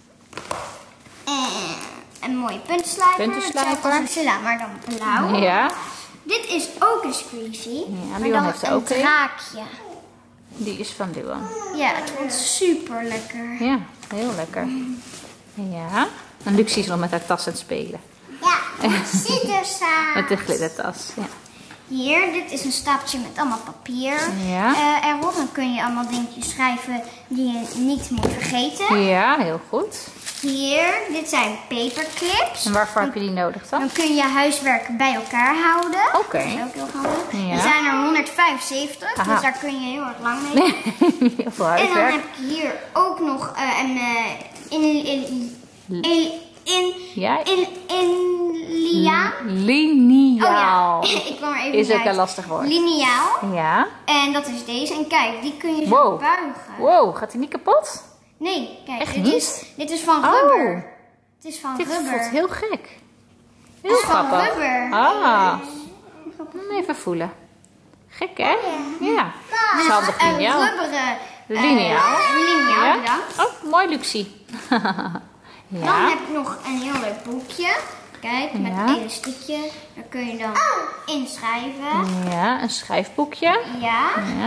En een mooie puntenslijper. Puntenslijper. Hetzelfde als Lucilla, maar dan blauw. Ja. Dit is ook een squeezie. maar Leon dan heeft er een ook een. draakje. Die is van Leon. Ja, het wordt super lekker. Ja, heel lekker. Ja. En Lucie is nog met haar tas aan het spelen. Ja, het zit er samen. Met de glittertas. Ja. Hier, dit is een stapeltje met allemaal papier Ja. erop. Dan kun je allemaal dingetjes schrijven die je niet moet vergeten. Ja, heel goed. Hier, dit zijn paperclips. En waarvoor heb je die nodig dan? Dan kun je huiswerk bij elkaar houden. Oké. Dat is ook heel handig. Ja. Er zijn er 175, Aha. dus daar kun je heel erg lang mee. Heel veel En dan huiswerk. heb ik hier ook nog een Lineaal. Oh ja, ik kwam er even is ook een lastig woord. Lineaal. Ja. En dat is deze. En kijk, die kun je zo buigen. Wow, gaat die niet kapot? Nee, kijk. Echt dit is van rubber. Het is van dit rubber. Voelt heel gek. Heel het is grappig. van rubber. Ah. Even voelen. Gek, hè? Ja. Dat is handig een lineaal. rubberen Lineaal. Lineaal, bedankt. Oh, mooi, Luxie. Ja. Dan heb ik nog een heel leuk boekje. Kijk, met een elastiekje. Daar kun je dan inschrijven. Ja, een schrijfboekje. Ja.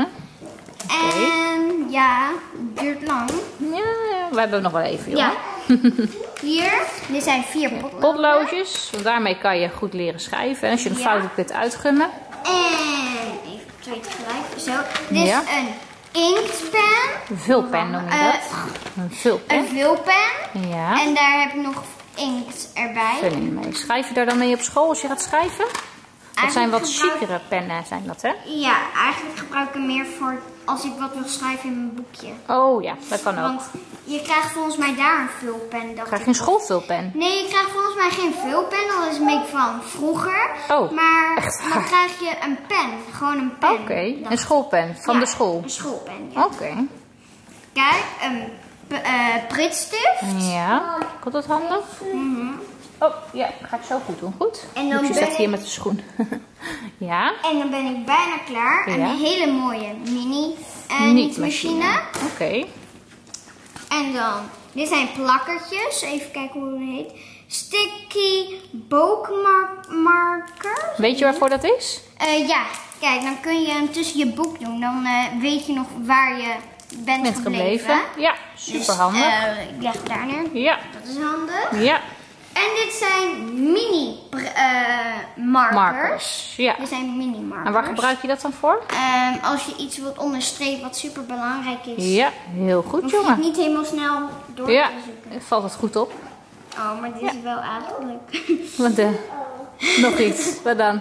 En ja, het duurt lang. Ja, we hebben nog wel even, joh. Ja. Hier, dit zijn 4 potloodjes. Daarmee kan je goed leren schrijven. En als je een fout hebt, kunt uitgummen. En even 2 tegelijk. Zo. Dit is een inktpen. Een vulpen noem je dat. Een vulpen. Een vulpen. Ja. En daar heb ik nog inkt erbij. Vulling mee. Schrijf je daar dan mee op school als je gaat schrijven? Dat zijn wat chicere pennen, zijn dat, hè? Ja, eigenlijk gebruik ik hem meer voor als ik wat wil schrijven in mijn boekje. Oh ja, dat kan ook. Want je krijgt volgens mij daar een vulpen. Krijg je een schoolvulpen? Nee, je krijgt volgens mij geen vulpen. Dat is een beetje van vroeger. Oh, maar dan krijg je een pen. Gewoon een pen. Oké, een schoolpen van de school? Een schoolpen, ja. Oké. Kijk, een pritstift. Ja, komt dat handig? Oh, ja, ga ik zo goed doen. Goed. En dan zit hier met de schoen. Ja. En dan ben ik bijna klaar. Een hele mooie mini nietmachine. Oké. En dan, dit zijn plakkertjes. Even kijken hoe het heet. Sticky bookmarkers. Weet je waarvoor dat is? Ja, kijk, dan kun je hem tussen je boek doen. Dan weet je nog waar je bent gebleven. Ja, super handig. Dus, ik leg het daar neer. Ja. Dat is handig. Ja. En dit zijn mini markers. Ja. Dit zijn mini markers. En waar gebruik je dat dan voor? Als je iets wilt onderstrepen wat super belangrijk is. Ja, heel goed, hoef jongen. je het niet helemaal snel door te zoeken. Ja, valt het goed op. Oh, maar dit is wel eigenlijk. Wat nog iets. Wat dan?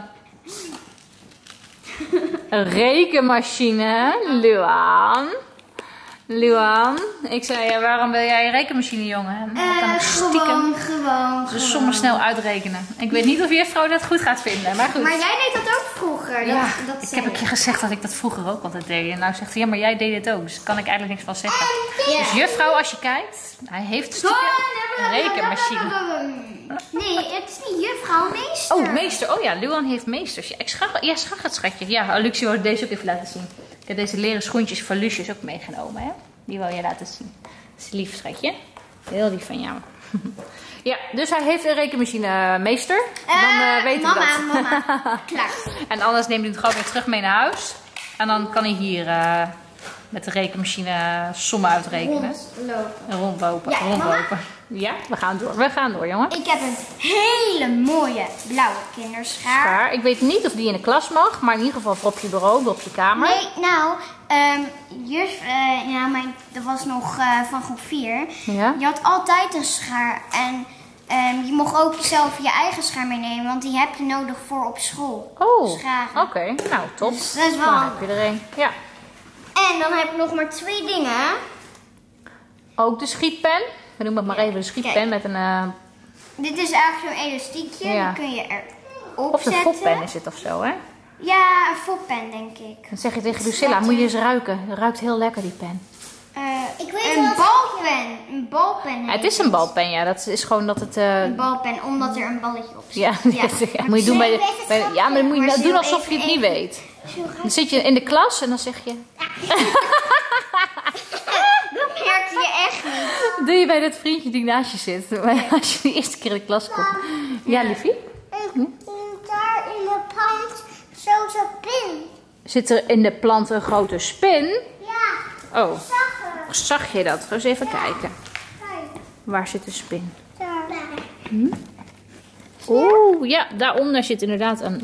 Een rekenmachine, Luan. Luan, ik zei, waarom wil jij een rekenmachine, jongen? Dan kan ik stiekem de sommen snel uitrekenen. Ik weet niet of juffrouw dat goed gaat vinden, maar goed. Maar jij deed dat ook vroeger. Ik heb een keer gezegd dat ik dat vroeger ook altijd deed. En nou zegt ze, ja, maar jij deed het ook. Dus daar kan ik eigenlijk niks van zeggen. Dus juffrouw, als je kijkt, hij heeft stiekem een rekenmachine. Nee, het is niet juffrouw, meester. Oh, meester. Oh ja, Luan heeft meesters. Ja, schat het schatje. Ja, Luxie wil deze ook even laten zien. Ik heb deze leren schoentjes van Lucius ook meegenomen, hè? Die wil je laten zien. Dat is lief, schatje. Heel lief van jou. Ja, dus hij heeft een rekenmachine, meester. Dan weten we dat. Mama, klaar. En anders neemt hij het gewoon weer terug mee naar huis. En dan kan hij hier met de rekenmachine sommen uitrekenen. Rondlopen. Ja, rondlopen. Ja, we gaan door. We gaan door, jongen. Ik heb een hele mooie blauwe kinderschaar. Ik weet niet of die in de klas mag, maar in ieder geval voor op je bureau, op je kamer. Nee, nou, dat was nog van groep 4. Ja? Je had altijd een schaar en je mocht ook zelf je eigen schaar meenemen, want die heb je nodig voor op school. Oh, oké. Nou, top. Dus dat is wel dan heb je er een. Ja. En dan heb ik nog maar 2 dingen. Ook de schietpen. We noemen het maar even de schietpen met een... Dit is eigenlijk zo'n elastiekje. Ja. Die kun je erop Of een zetten. foppen is het of zo, hè? Ja, een foppen denk ik. Dan zeg je tegen Lucilla, moet je eens ruiken. Het ruikt heel lekker, die pen. Ik weet een balpen. Een balpen. Het is een balpen, ja. Dat is gewoon dat het... Een balpen, omdat er een balletje op zit. Ja, moet je doen bij de... Ja, maar dan moet je nou doen alsof je het niet weet. Dan zit je in de klas en dan zeg je... Dat merk je echt niet. Dat doe je bij dat vriendje die naast je zit. Als je de eerste keer in de klas komt. Ja, liefie? Daar in de plant zo'n pin. Zit er in de plant een grote spin? Ja. Oh, zag je dat? Ga eens even kijken. Waar zit de spin? Daar. Oeh, ja, daaronder zit inderdaad een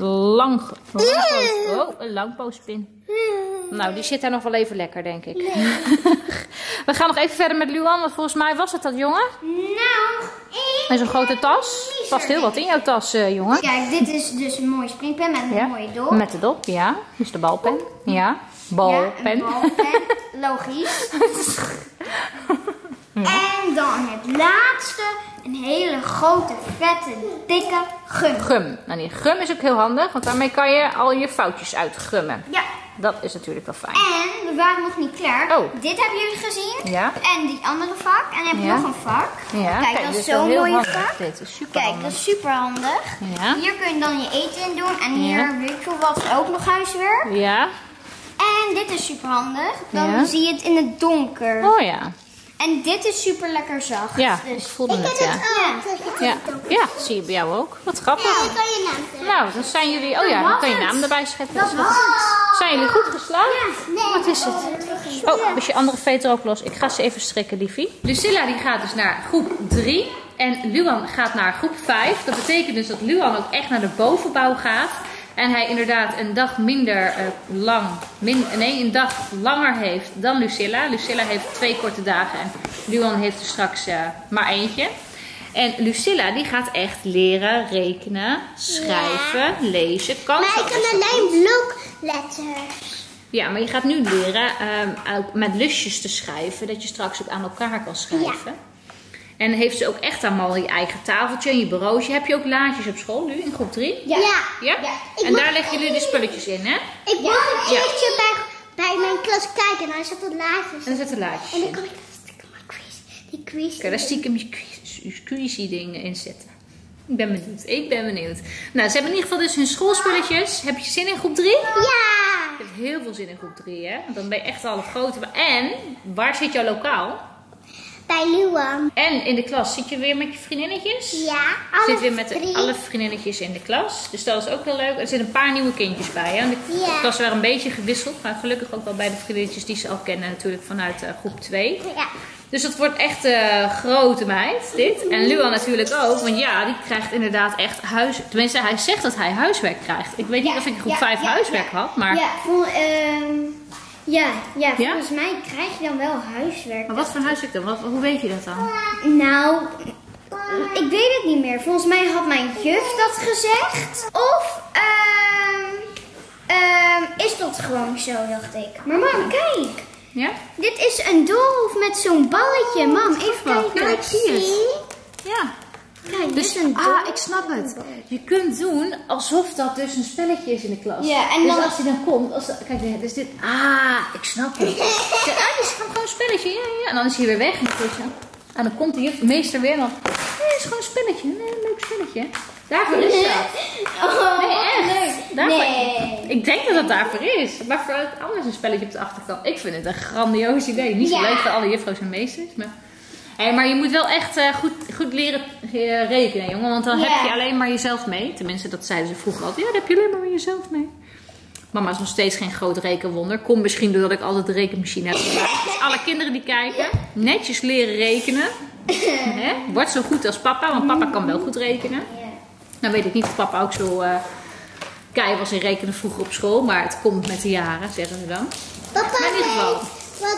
langpoospin. Nou, die zit daar nog wel even lekker, denk ik. We gaan nog even verder met Luan, want volgens mij was het dat, jongen. Nou, Dat is een grote tas. Past heel wat in jouw tas, jongen. Kijk, dit is dus een mooie springpen met een mooie dop. Met de dop, ja. Dus de balpen. Ja, balpen. Ja, een balpen. Logisch. En dan het laatste. een hele grote, vette, dikke gum. Gum. Nou, die gum is ook heel handig, want daarmee kan je al je foutjes uitgummen. Ja. Dat is natuurlijk wel fijn. En we waren nog niet klaar. Oh. Dit hebben jullie gezien. Ja. En die andere vak. En dan heb je nog een vak. Ja. Kijk, dat dit is zo'n heel mooie handig. vak. Dit is super Kijk, handig. dat is super handig. Ja. Hier kun je dan je eten in doen. En hier, Ja. weet ik veel wat, is ook nog huiswerk. Ja. En dit is super handig. Dan Ja. zie je het in het donker. Oh ja. En dit is super lekker zacht. Ja, ik Dus. voelde het, ja. Ja. Ja, zie je bij jou ook. Wat grappig. kan je naam zeggen. Nou, dan zijn jullie... Oh ja, dan kan je naam erbij schrijven. Dat was het. Zijn jullie goed geslaagd? Nee. Wat is het? Oh, is je andere veter ook los? Ik ga ze even strikken, liefie. Lucilla die gaat dus naar groep 3. En Luan gaat naar groep 5. Dat betekent dus dat Luan ook echt naar de bovenbouw gaat. En hij inderdaad een dag een dag langer heeft dan Lucilla. Lucilla heeft 2 korte dagen en Luan heeft er straks maar eentje. En Lucilla die gaat echt leren rekenen, schrijven, lezen. Kan Maar zo ik kan best wel goed. alleen blokletters. Ja, maar je gaat nu leren ook met lusjes te schrijven. Dat je straks ook aan elkaar kan schrijven. En heeft ze ook echt allemaal je eigen tafeltje en je bureautje. Heb je ook laadjes op school nu in groep 3? Ja. Ja? En daar leggen jullie de spulletjes in, hè? Ik mocht een keertje bij mijn klas kijken en daar zat een laadje. En er zitten laadjes En dan in. kan ik stiekem mijn quiz. Die quiz. Kan daar stiekem je quizzy dingen in zetten. Ik ben benieuwd. Nou, ze hebben in ieder geval dus hun schoolspulletjes. Heb je zin in groep 3? Ja. Je hebt heel veel zin in groep 3, hè? Want dan ben je echt al een grote. En, waar zit jouw lokaal? Bij Luan. En in de klas, zit je weer met je vriendinnetjes? Ja. Zit weer met alle vriendinnetjes in de klas. Dus dat is ook heel leuk. Er zitten een paar nieuwe kindjes bij. Hè? De klas werd een beetje gewisseld. Maar gelukkig ook wel bij de vriendinnetjes die ze al kennen. Natuurlijk vanuit groep 2. Ja. Dus dat wordt echt grote meid, dit. En Luan natuurlijk ook. Want ja, die krijgt inderdaad echt huiswerk. Tenminste, hij zegt dat hij huiswerk krijgt. Ik weet niet of ik in groep 5 huiswerk had. Maar... Ja, volgens mij krijg je dan wel huiswerk. Maar wat voor huiswerk dan? Hoe weet je dat dan? Nou, ik weet het niet meer. Volgens mij had mijn juf dat gezegd. Of is dat gewoon zo, dacht ik. Maar mam, kijk. Ja? Dit is een doolhof met zo'n balletje. Mam, even kijken. Ja, ik zie het. Ja. Kijk, Dus, dit is een doolhof. ik snap het. Je kunt doen alsof dat dus een spelletje is in de klas. Ja, en dus dan... als hij dan komt, kijk, dus dit. Ik snap het. Dit is gewoon een spelletje. Ja. En dan is hij weer weg. En dan komt de meester weer en dan. Nee, het is gewoon een spelletje. Nee, een leuk spelletje. Daarvoor is dat. Nee, echt. Nee. Ik denk dat het daarvoor is. Maar voor het anders een spelletje op de achterkant. Ik vind het een grandioos idee. Niet zo leuk voor alle juffrouws en meesters. Maar je moet wel echt goed leren rekenen, jongen. Want dan heb je alleen maar jezelf mee. Tenminste, dat zeiden ze vroeger altijd. Ja, dan heb je alleen maar jezelf mee. Mama is nog steeds geen groot rekenwonder. Komt misschien doordat ik altijd de rekenmachine heb gebruikt. Dus alle kinderen die kijken, netjes leren rekenen. Word zo goed als papa, want papa kan wel goed rekenen. Nou weet ik niet of papa ook zo kei was in rekenen vroeger op school. Maar het komt met de jaren, zeggen ze dan. Papa Maar in ieder geval. wat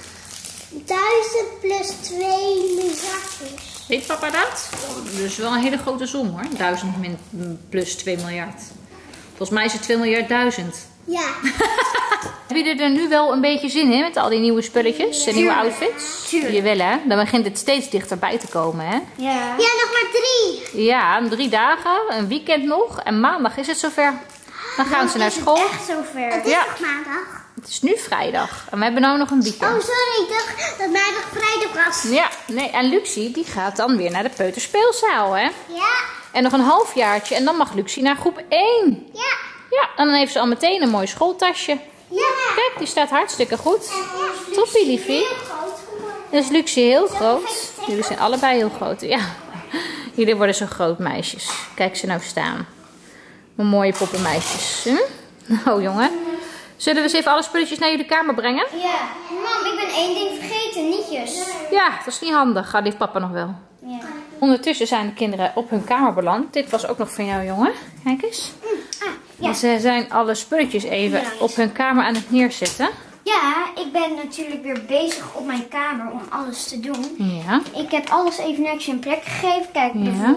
1000 plus 2 miljard is. Weet papa dat? Dus wel een hele grote som hoor. 1000 plus 2 miljard. Volgens mij is het 2 miljard 1000. Ja. Heb je er nu wel een beetje zin in met al die nieuwe spulletjes en nieuwe outfits? Tuurlijk. Jawel hè? Dan begint het steeds dichterbij te komen hè? Ja, nog maar 3. Ja, 3 dagen, een weekend nog en maandag is het zover. Dan gaan ze naar school. Het is echt zover. Het is toch maandag? Het is nu vrijdag en we hebben nou nog een weekend. Oh, sorry, ik dacht dat maandag vrijdag was. Ja, nee, en Luxie die gaat dan weer naar de peuterspeelzaal hè? Ja. En nog een halfjaartje en dan mag Luxie naar groep 1. Ja. Ja, en dan heeft ze al meteen een mooi schooltasje. Ja. Kijk, die staat hartstikke goed. Toppie, liefie. Heel groot. Dus Luxie heel groot. Jullie zijn allebei heel groot. Ja, jullie worden zo groot meisjes. Kijk ze nou staan. Mijn mooie poppenmeisjes. Nou jongen. Zullen we eens even alle spulletjes naar jullie kamer brengen? Ja. Mam, ik ben 1 ding vergeten. Nietjes. Ja, dat is niet handig. Gaat die papa nog wel. Ja. Ondertussen zijn de kinderen op hun kamer beland. Dit was ook nog van jou, jongen. Kijk eens. Ja. Ze zijn alle spulletjes even op hun kamer aan het neerzetten. Ja, ik ben natuurlijk weer bezig op mijn kamer om alles te doen. Ja. Ik heb alles even netjes een plek gegeven. Kijk, Ja.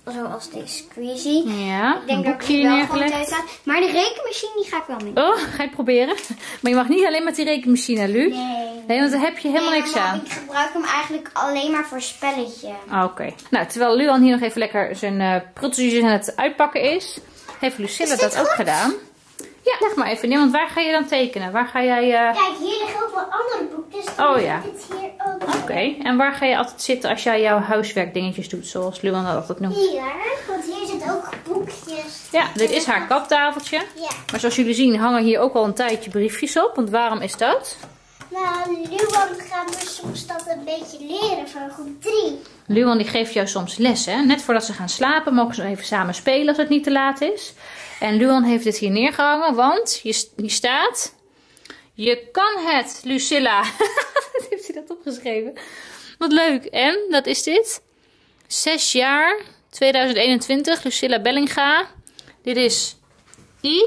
zoals deze Squeezie. Ja, Ik denk een dat boekje ik die wel gewoon neergelegd. thuis laat. Maar de rekenmachine die ga ik wel mee. Oh, ga je het proberen? Maar je mag niet alleen met die rekenmachine, Lu. Nee, want daar heb je helemaal niks aan. Ik gebruik hem eigenlijk alleen maar voor spelletje. Oké. Nou, terwijl Luan hier nog even lekker zijn prutseltjes aan het uitpakken is, heeft Lucilla dat ook gedaan. Ja, leg maar even neer, want waar ga je dan tekenen? Waar ga jij... Kijk, hier liggen ook wel andere boekjes. Oh ja. Dit hier ook. Oké, en waar ga je altijd zitten als jij jouw huiswerkdingetjes doet, zoals Luan dat altijd noemt? Hier, want hier zitten ook boekjes. Ja, dit is haar kaptafeltje. Ja. Maar zoals jullie zien hangen hier ook al een tijdje briefjes op. Want waarom is dat? Nou, Luan gaat me soms dat een beetje leren van groep 3. Luan die geeft jou soms les, hè? Net voordat ze gaan slapen mogen ze nog even samen spelen als het niet te laat is. En Luan heeft dit hier neergehangen, want hier staat... Je kan het, Lucilla. Wat heeft hij dat opgeschreven? Wat leuk. En, dat is dit. 6 jaar, 2021, Lucilla Bellinga. Dit is I.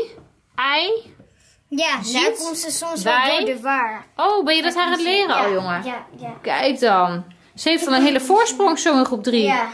Ja, Ziet daar komt ze soms wij- wel door de war. Oh, ben je dat aan het leren al, jongen? Ja. Kijk dan. Ze heeft dan een hele voorsprong zo in groep 3. Ja.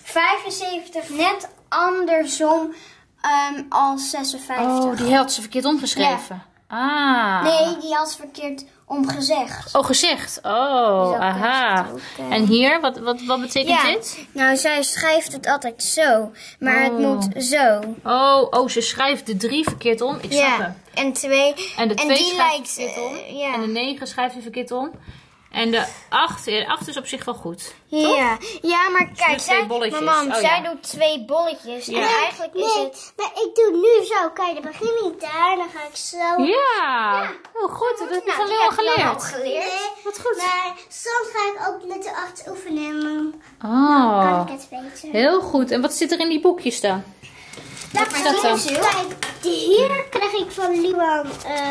75 net andersom als 56. Oh, die had ze verkeerd omgeschreven. Ah. Nee, die had ze verkeerd omgezegd. Oh, gezegd. Oh, dat aha. is het ook, En hier, wat betekent Ja, dit? nou zij schrijft het altijd zo, maar het Oh. moet zo. Oh, ze schrijft de 3 verkeerd om. Ik snap hem. En 2. En de 2 die schrijft lijkt ze verkeerd om. ja. En de 9 schrijft ze verkeerd om. En de 8 is op zich wel goed. Ja, ja, maar kijk, twee bolletjes. mam, Oh, zij ja. doet 2 bolletjes. Ja. En eigenlijk is het... Maar ik doe nu zo. Kijk, dan begin ik daar, dan ga ik zo. Ja. Oh, goed. Dat heb je van Leon geleerd. Nee, Wat goed. maar soms ga ik ook met de 8 oefenen. Kan Oh, ik het beter. heel goed. En wat zit er in die boekjes dan? Nou, is dat dan? Kijk, hier krijg ik van Luan,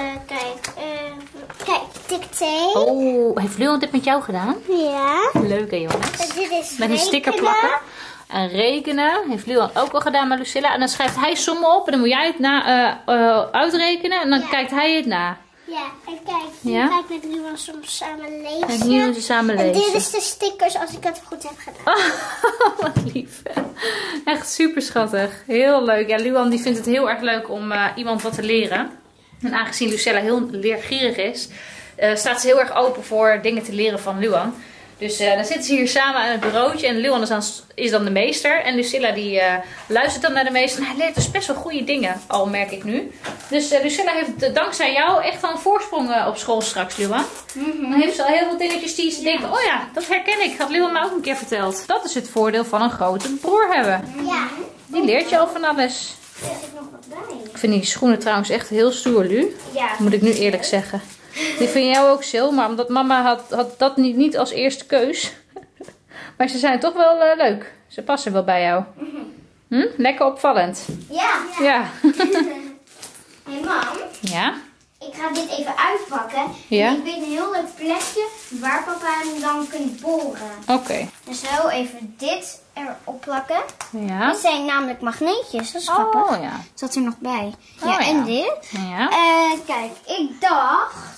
kijk, dicté. Oh, heeft Leon dit met jou gedaan? Ja. Leuk hè jongens. En dit is Met een sticker plakken. En rekenen heeft Luan ook al gedaan met Lucilla. En dan schrijft hij sommen op en dan moet jij het uitrekenen. En dan Ja. kijkt hij het na. Ja, en kijk, hier Ja? ga ik met Luan soms samen lezen. En hier doen ze samen En dit lezen. is de stickers als ik het goed heb gedaan. Wat lief. Echt super schattig. Heel leuk. Ja, Luan die vindt het heel erg leuk om iemand wat te leren. En aangezien Lucilla heel leergierig is, staat ze heel erg open voor dingen te leren van Luan. Dus dan zitten ze hier samen aan het bureautje en Luan is dan de meester. En Lucilla die luistert dan naar de meester. En hij leert dus best wel goede dingen, al merk ik nu. Dus Lucilla heeft dankzij jou echt wel een voorsprong op school straks, Luan. Dan heeft ze al heel veel dingetjes die ze denkt, oh ja, dat herken ik. Had Luan me ook een keer verteld. Dat is het voordeel van een grote broer hebben. Ja. Die leert je al van alles. Er zit nog wat bij. Ik vind die schoenen trouwens echt heel stoer, Lu. Ja. Moet ik nu eerlijk zeggen. Die vind jou ook Sil, maar omdat mama had dat niet als eerste keus. Maar ze zijn toch wel leuk. Ze passen wel bij jou. Lekker opvallend. Ja. Ja. Hey mam, Ja? ik ga dit even uitpakken. Ja? En ik weet een heel leuk plekje waar papa hem dan kunt boren. Oké. Dus zo even dit erop plakken. Ja. Dit zijn namelijk magneetjes, dat is grappig. Oh ja. Zat er nog bij. Oh, Ja, en ja. dit. Ja. Kijk, ik dacht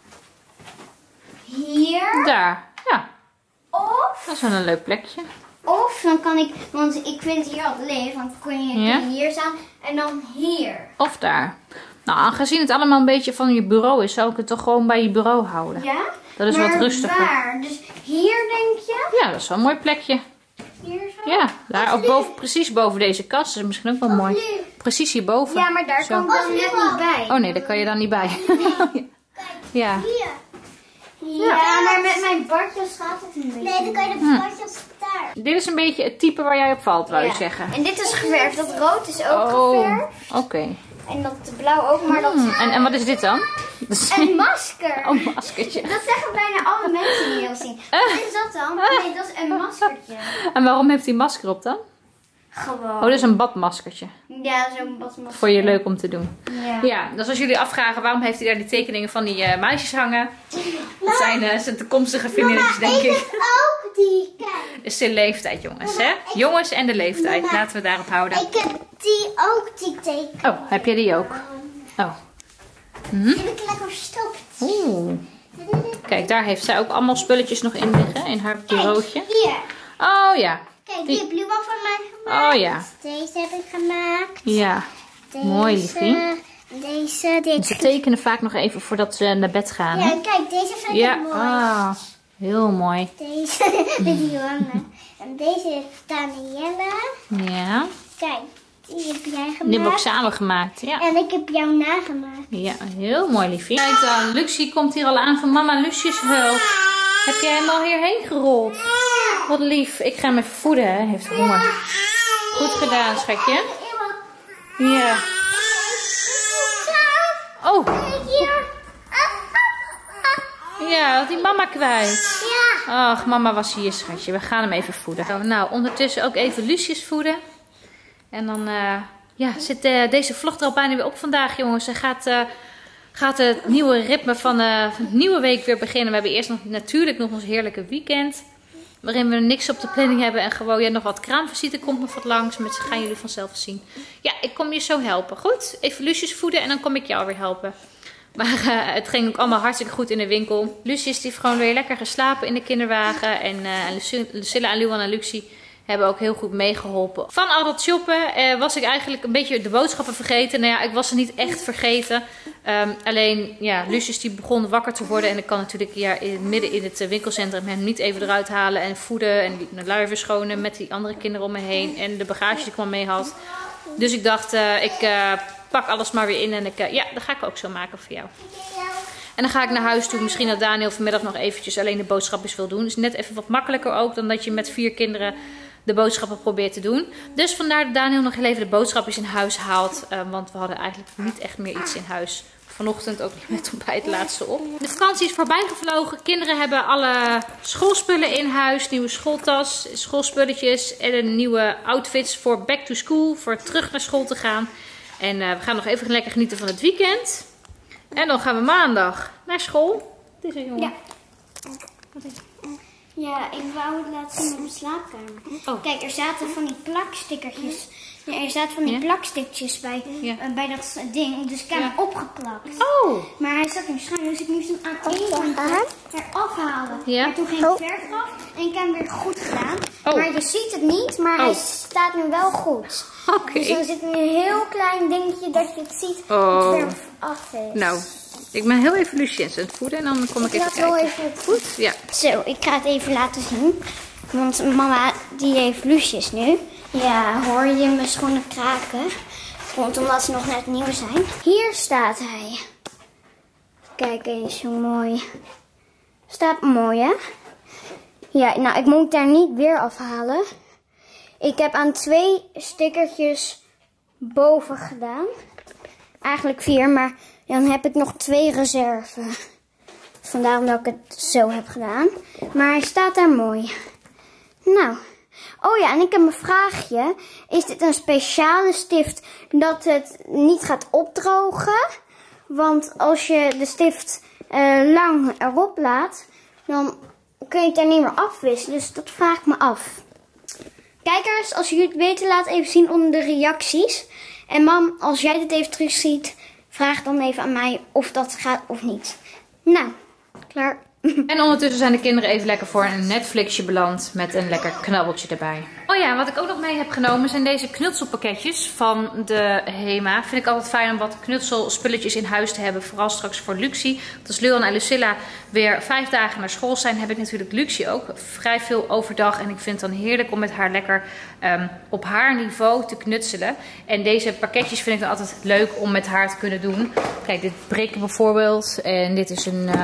hier Daar. Ja. of Dat is wel een leuk plekje. dan kan ik, want ik vind het hier altijd leeg, want dan kun je hier staan en dan hier. Of daar. Nou, aangezien het allemaal een beetje van je bureau is, zou ik het toch gewoon bij je bureau houden. Ja? Dat is maar wat rustiger. waar? Dus hier denk je? Ja, dat is wel een mooi plekje. Hier zo? Ja, daar of precies boven deze kast. Dat is misschien ook wel mooi. nu. Precies hierboven. Ja, maar daar Zo. kan ik dan net niet bij. Oh nee, daar kan je dan niet bij. Ja. Hier. Ja, maar met mijn badjes gaat het niet. Nee, dan kan je de badjes daar. Dit is een beetje het type waar jij op valt, wou je zeggen. En dit is geverfd. Dat rood is ook Oh, geverfd. oké. En dat blauw ook, maar dat... En wat is dit dan? Dat is Een masker. een maskertje. Dat zeggen bijna alle mensen die heel zien. Wat is dat dan? Nee, dat is een maskertje. En waarom heeft hij masker op dan? Gewoon. Oh, dat is een badmaskertje. Ja, zo'n badmasker. Voor je leuk om te doen. Ja. Ja, dus als jullie afvragen waarom heeft hij daar die tekeningen van die meisjes hangen. Dat zijn zijn toekomstige vriendinnetjes, denk ik. Ook die, kijk. Het is de leeftijd, jongens. Hè? Jongens en de leeftijd. Laten we het daarop houden. Ik heb die ook, die teken. Oh, heb jij die ook? Oh. Die heb ik lekker verstopt. Oeh. Kijk, daar heeft zij ook allemaal spulletjes nog in liggen. In haar bureautje. Hier. Oh ja. Kijk, die heb je wel van mij gemaakt. Oh ja. Deze heb ik gemaakt. Ja. Deze, mooi, liefie. Deze. Ze tekenen vaak nog even voordat ze naar bed gaan. Ja, Hè? kijk, deze vind ik mooi. Ah, heel mooi. Deze met die Johanna. En deze is Danielle. Ja. Kijk, die heb jij gemaakt. Die hebben we ook samen gemaakt. Ja. En ik heb jou nagemaakt. Ja, heel mooi, liefie. Kijk dan, Luxie komt hier al aan van mama, Lucius huilt. Heb jij hem al hierheen gerold? Wat lief. Ik ga hem even voeden, hè. Hij heeft honger. Goed gedaan, schatje. Ja. Oh. Ja, had die mama kwijt. Ja. Ach, mama was hier, schatje. We gaan hem even voeden. Nou, ondertussen ook even Lucius voeden. En dan zit deze vlog er al bijna weer op vandaag, jongens. Ze gaat het nieuwe ritme van de nieuwe week weer beginnen. We hebben eerst natuurlijk nog ons heerlijke weekend. Waarin we niks op de planning hebben. En gewoon nog wat kraamvisite komt nog wat langs. Maar dat gaan jullie vanzelf zien. Ja, ik kom je zo helpen. Goed? Even Lucius voeden en dan kom ik jou weer helpen. Maar het ging ook allemaal hartstikke goed in de winkel. Lucius die heeft gewoon weer lekker geslapen in de kinderwagen. En Lucilla en Luan en Luxie hebben ook heel goed meegeholpen. Van al dat shoppen was ik eigenlijk een beetje de boodschappen vergeten. Nou ja, ik was ze niet echt vergeten. Alleen, ja, Lucius die begon wakker te worden. En ik kan natuurlijk midden in het winkelcentrum hem niet even eruit halen. En voeden en de luier verschonen met die andere kinderen om me heen. En de bagage die ik wel mee had. Dus ik dacht, ik pak alles maar weer in. En dat ga ik ook zo maken voor jou. En dan ga ik naar huis toe. Misschien dat Daniel vanmiddag nog eventjes alleen de boodschapjes wil doen. Dus net even wat makkelijker ook dan dat je met 4 kinderen de boodschappen probeert te doen. Dus vandaar dat Daniel nog heel even de boodschapjes in huis haalt. Want we hadden eigenlijk niet echt meer iets in huis. Vanochtend ook niet met bij het laatste op. De vakantie is voorbij gevlogen. Kinderen hebben alle schoolspullen in huis. Nieuwe schooltas, schoolspulletjes en een nieuwe outfits voor back to school. Voor terug naar school te gaan. En we gaan nog even lekker genieten van het weekend. En dan gaan we maandag naar school. Het is een jongen. Ja. Ja, ik wou het laten zien op mijn slaapkamer. Oh. Kijk, er zaten van die plakstickertjes. Ja, er zaten van die plakstickertjes bij dat ding. Dus ik heb hem opgeplakt. Oh. Maar hij zat in schuin, dus ik moest hem aan één kant eraf halen. Ja. Maar toen ging ik verf eraf en ik heb hem weer goed gedaan. Oh. Maar je ziet het niet, maar hij staat nu wel goed. Oké. Dus er zit nu een heel klein dingetje dat je het ziet Oh. het verf af is. Nou, ik ben heel even Lucius aan het voeden en dan kom ik even wel kijken. even Goed? Ja. Zo, ik ga het even laten zien. Want mama, die heeft Lucius nu. Ja, hoor je mijn schoenen kraken? Komt omdat ze nog net nieuw zijn. Hier staat hij. Kijk eens, hoe mooi. Staat mooi, hè? Ja, nou, ik moet daar niet weer afhalen. Ik heb aan 2 stickertjes boven gedaan. Eigenlijk 4, maar dan heb ik nog 2 reserve. Vandaar dat ik het zo heb gedaan. Maar hij staat daar mooi. Nou. Oh ja, en ik heb een vraagje. Is dit een speciale stift dat het niet gaat opdrogen? Want als je de stift lang erop laat, dan kun je het er niet meer afwisselen. Dus dat vraag ik me af. Kijkers, als jullie het weten, laat even zien onder de reacties. En mam, als jij dit even terugziet, vraag dan even aan mij of dat gaat of niet. Nou, klaar. En ondertussen zijn de kinderen even lekker voor een Netflixje beland met een lekker knabbeltje erbij. Oh ja, wat ik ook nog mee heb genomen zijn deze knutselpakketjes van de HEMA. Vind ik altijd fijn om wat knutselspulletjes in huis te hebben, vooral straks voor Luxie. Want als Luan en Lucilla weer 5 dagen naar school zijn, heb ik natuurlijk Luxie ook vrij veel overdag. En ik vind het dan heerlijk om met haar lekker op haar niveau te knutselen. En deze pakketjes vind ik dan altijd leuk om met haar te kunnen doen. Kijk, dit brikken bijvoorbeeld. En dit is een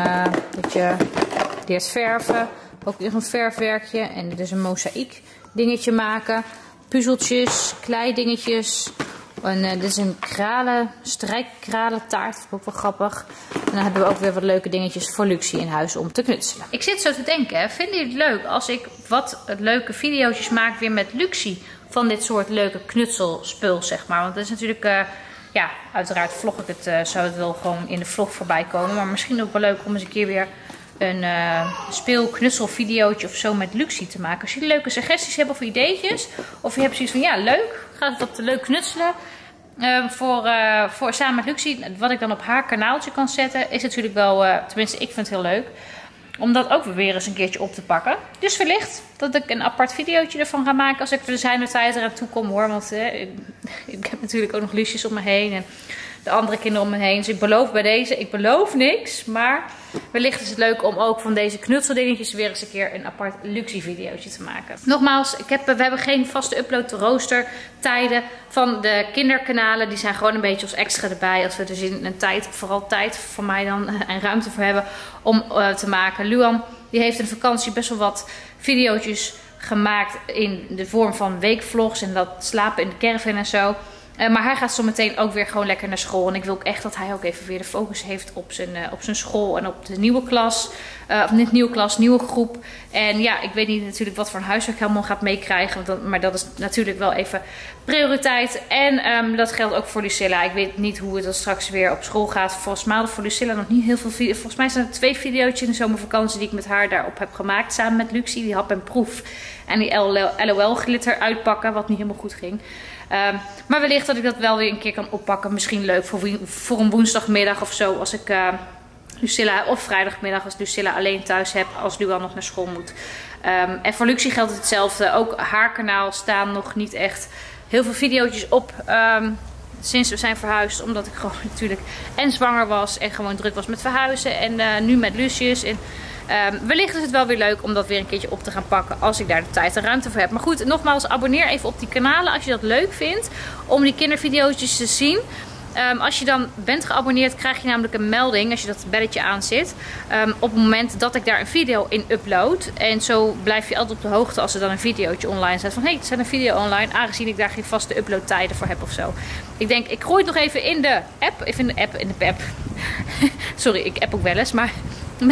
dit is verven. Ook weer een verfwerkje. En dit is een mozaïek dingetje maken. Puzzeltjes, kleidingetjes. En dit is een strijkkralentaart. Dat is ook wel grappig. En dan hebben we ook weer wat leuke dingetjes voor Luxie in huis om te knutselen. Ik zit zo te denken, vinden jullie het leuk als ik wat leuke video's maak weer met Luxie van dit soort leuke knutselspul, zeg maar. Want dat is natuurlijk, ja, uiteraard vlog ik het, zou het wel gewoon in de vlog voorbij komen. Maar misschien ook wel leuk om eens een keer weer een speelknutselvideootje of zo met Luxie te maken. Als jullie leuke suggesties hebben of ideetjes, of je hebt zoiets van, ja, leuk, gaat wat leuk knutselen voor samen met Luxie, wat ik dan op haar kanaaltje kan zetten, is natuurlijk wel, tenminste ik vind het heel leuk om dat ook weer eens een keertje op te pakken. Dus wellicht dat ik een apart videootje ervan ga maken als ik er zijn de tijd eraan toe kom hoor. Want ik heb natuurlijk ook nog Lucius om me heen en de andere kinderen om me heen. Dus ik beloof bij deze, ik beloof niks. Maar wellicht is het leuk om ook van deze knutseldingetjes weer eens een keer een apart luxe videootje te maken. Nogmaals, we hebben geen vaste upload rooster tijden van de kinderkanalen. Die zijn gewoon een beetje als extra erbij. Als we er zin en tijd, vooral tijd voor mij dan en ruimte voor hebben om te maken. Luan die heeft in de vakantie best wel wat videootjes gemaakt in de vorm van weekvlogs. En dat slapen in de caravan en zo. Maar hij gaat zo meteen ook weer gewoon lekker naar school. En ik wil ook echt dat hij ook even weer de focus heeft op zijn school en op de nieuwe klas. Of niet nieuwe klas, nieuwe groep. En ja, ik weet niet natuurlijk wat voor een huiswerk hij allemaal gaat meekrijgen. Maar dat is natuurlijk wel even prioriteit. En dat geldt ook voor Lucilla. Ik weet niet hoe het dan straks weer op school gaat. Volgens mij hadden voor Lucilla nog niet heel veel video's. Volgens mij zijn er 2 video's in de zomervakantie die ik met haar daarop heb gemaakt. Samen met Luxie, die hap en proef. En die LOL glitter uitpakken, wat niet helemaal goed ging. Maar wellicht dat ik dat wel weer een keer kan oppakken. Misschien leuk voor een woensdagmiddag of zo. Als ik Lucilla, of vrijdagmiddag als Lucilla alleen thuis heb. Als Luan nog naar school moet. En voor Luxie geldt het hetzelfde. Ook haar kanaal staan nog niet echt heel veel video's op. Sinds we zijn verhuisd. Omdat ik gewoon natuurlijk en zwanger was. En gewoon druk was met verhuizen. En nu met Lucius. En wellicht is het wel weer leuk om dat weer een keertje op te gaan pakken als ik daar de tijd en ruimte voor heb. Maar goed, nogmaals, abonneer even op die kanalen als je dat leuk vindt om die kindervideo's te zien. Als je dan bent geabonneerd krijg je namelijk een melding als je dat belletje aanzet. Op het moment dat ik daar een video in upload. En zo blijf je altijd op de hoogte als er dan een videootje online staat. Van hé, er staat een video online aangezien ik daar geen vaste uploadtijden voor heb of zo. Ik denk, ik gooi het nog even in de app. Even in de app. Sorry, ik app ook wel eens, maar...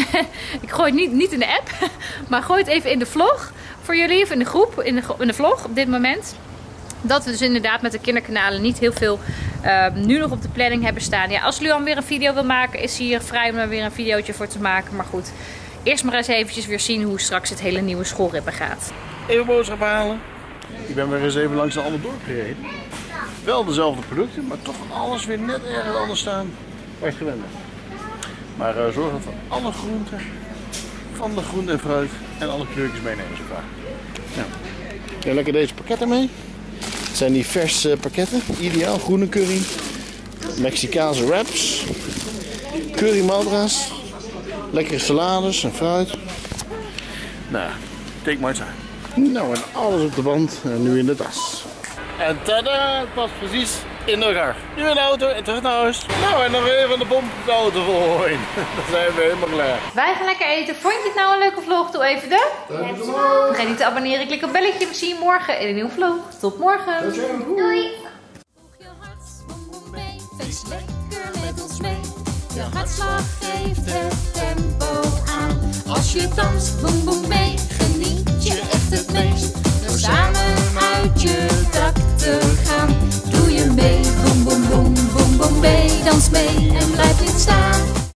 ik gooi het niet in de app, maar gooi het even in de vlog voor jullie, of in de groep, in de vlog op dit moment. Dat we dus inderdaad met de kinderkanalen niet heel veel nu nog op de planning hebben staan. Ja, als Luan weer een video wil maken, is hij hier vrij om er weer een videootje voor te maken. Maar goed, eerst maar eens eventjes weer zien hoe straks het hele nieuwe schoolrippen gaat. Even boodschap halen. Ik ben weer eens even langs een ander dorp gereden. Wel dezelfde producten, maar toch alles weer net ergens anders staan waar je het gewend bent. Maar zorg dat we alle groenten van de groente en fruit en alle kleurtjes meenemen zo graag. Nou, neem lekker deze pakketten mee. Het zijn die verse pakketten, ideaal. Groene curry, Mexicaanse wraps, curry madra's, lekkere salades en fruit. Nou, take my time. Nou, en alles op de band en nu in de tas. En tada, het past precies in elkaar. Nu in de auto en terug naar huis. Nou, en dan weer van de pomp de auto volgooien. Dan zijn we helemaal klaar. Wij gaan lekker eten. Vond je het nou een leuke vlog? Doe even de... Vergeet niet te abonneren. Klik op belletje. We zien je morgen in een nieuwe vlog. Tot morgen. Doei. Volg je hart, boem boem mee. Feest lekker met ons mee. Je hartslag geeft het tempo aan. Als je danst, boem boem mee. Geniet je echt het meest. Door samen uit je dak te gaan. Doe je mee, boem boem boem boem boem mee. Dans mee en blijf niet staan.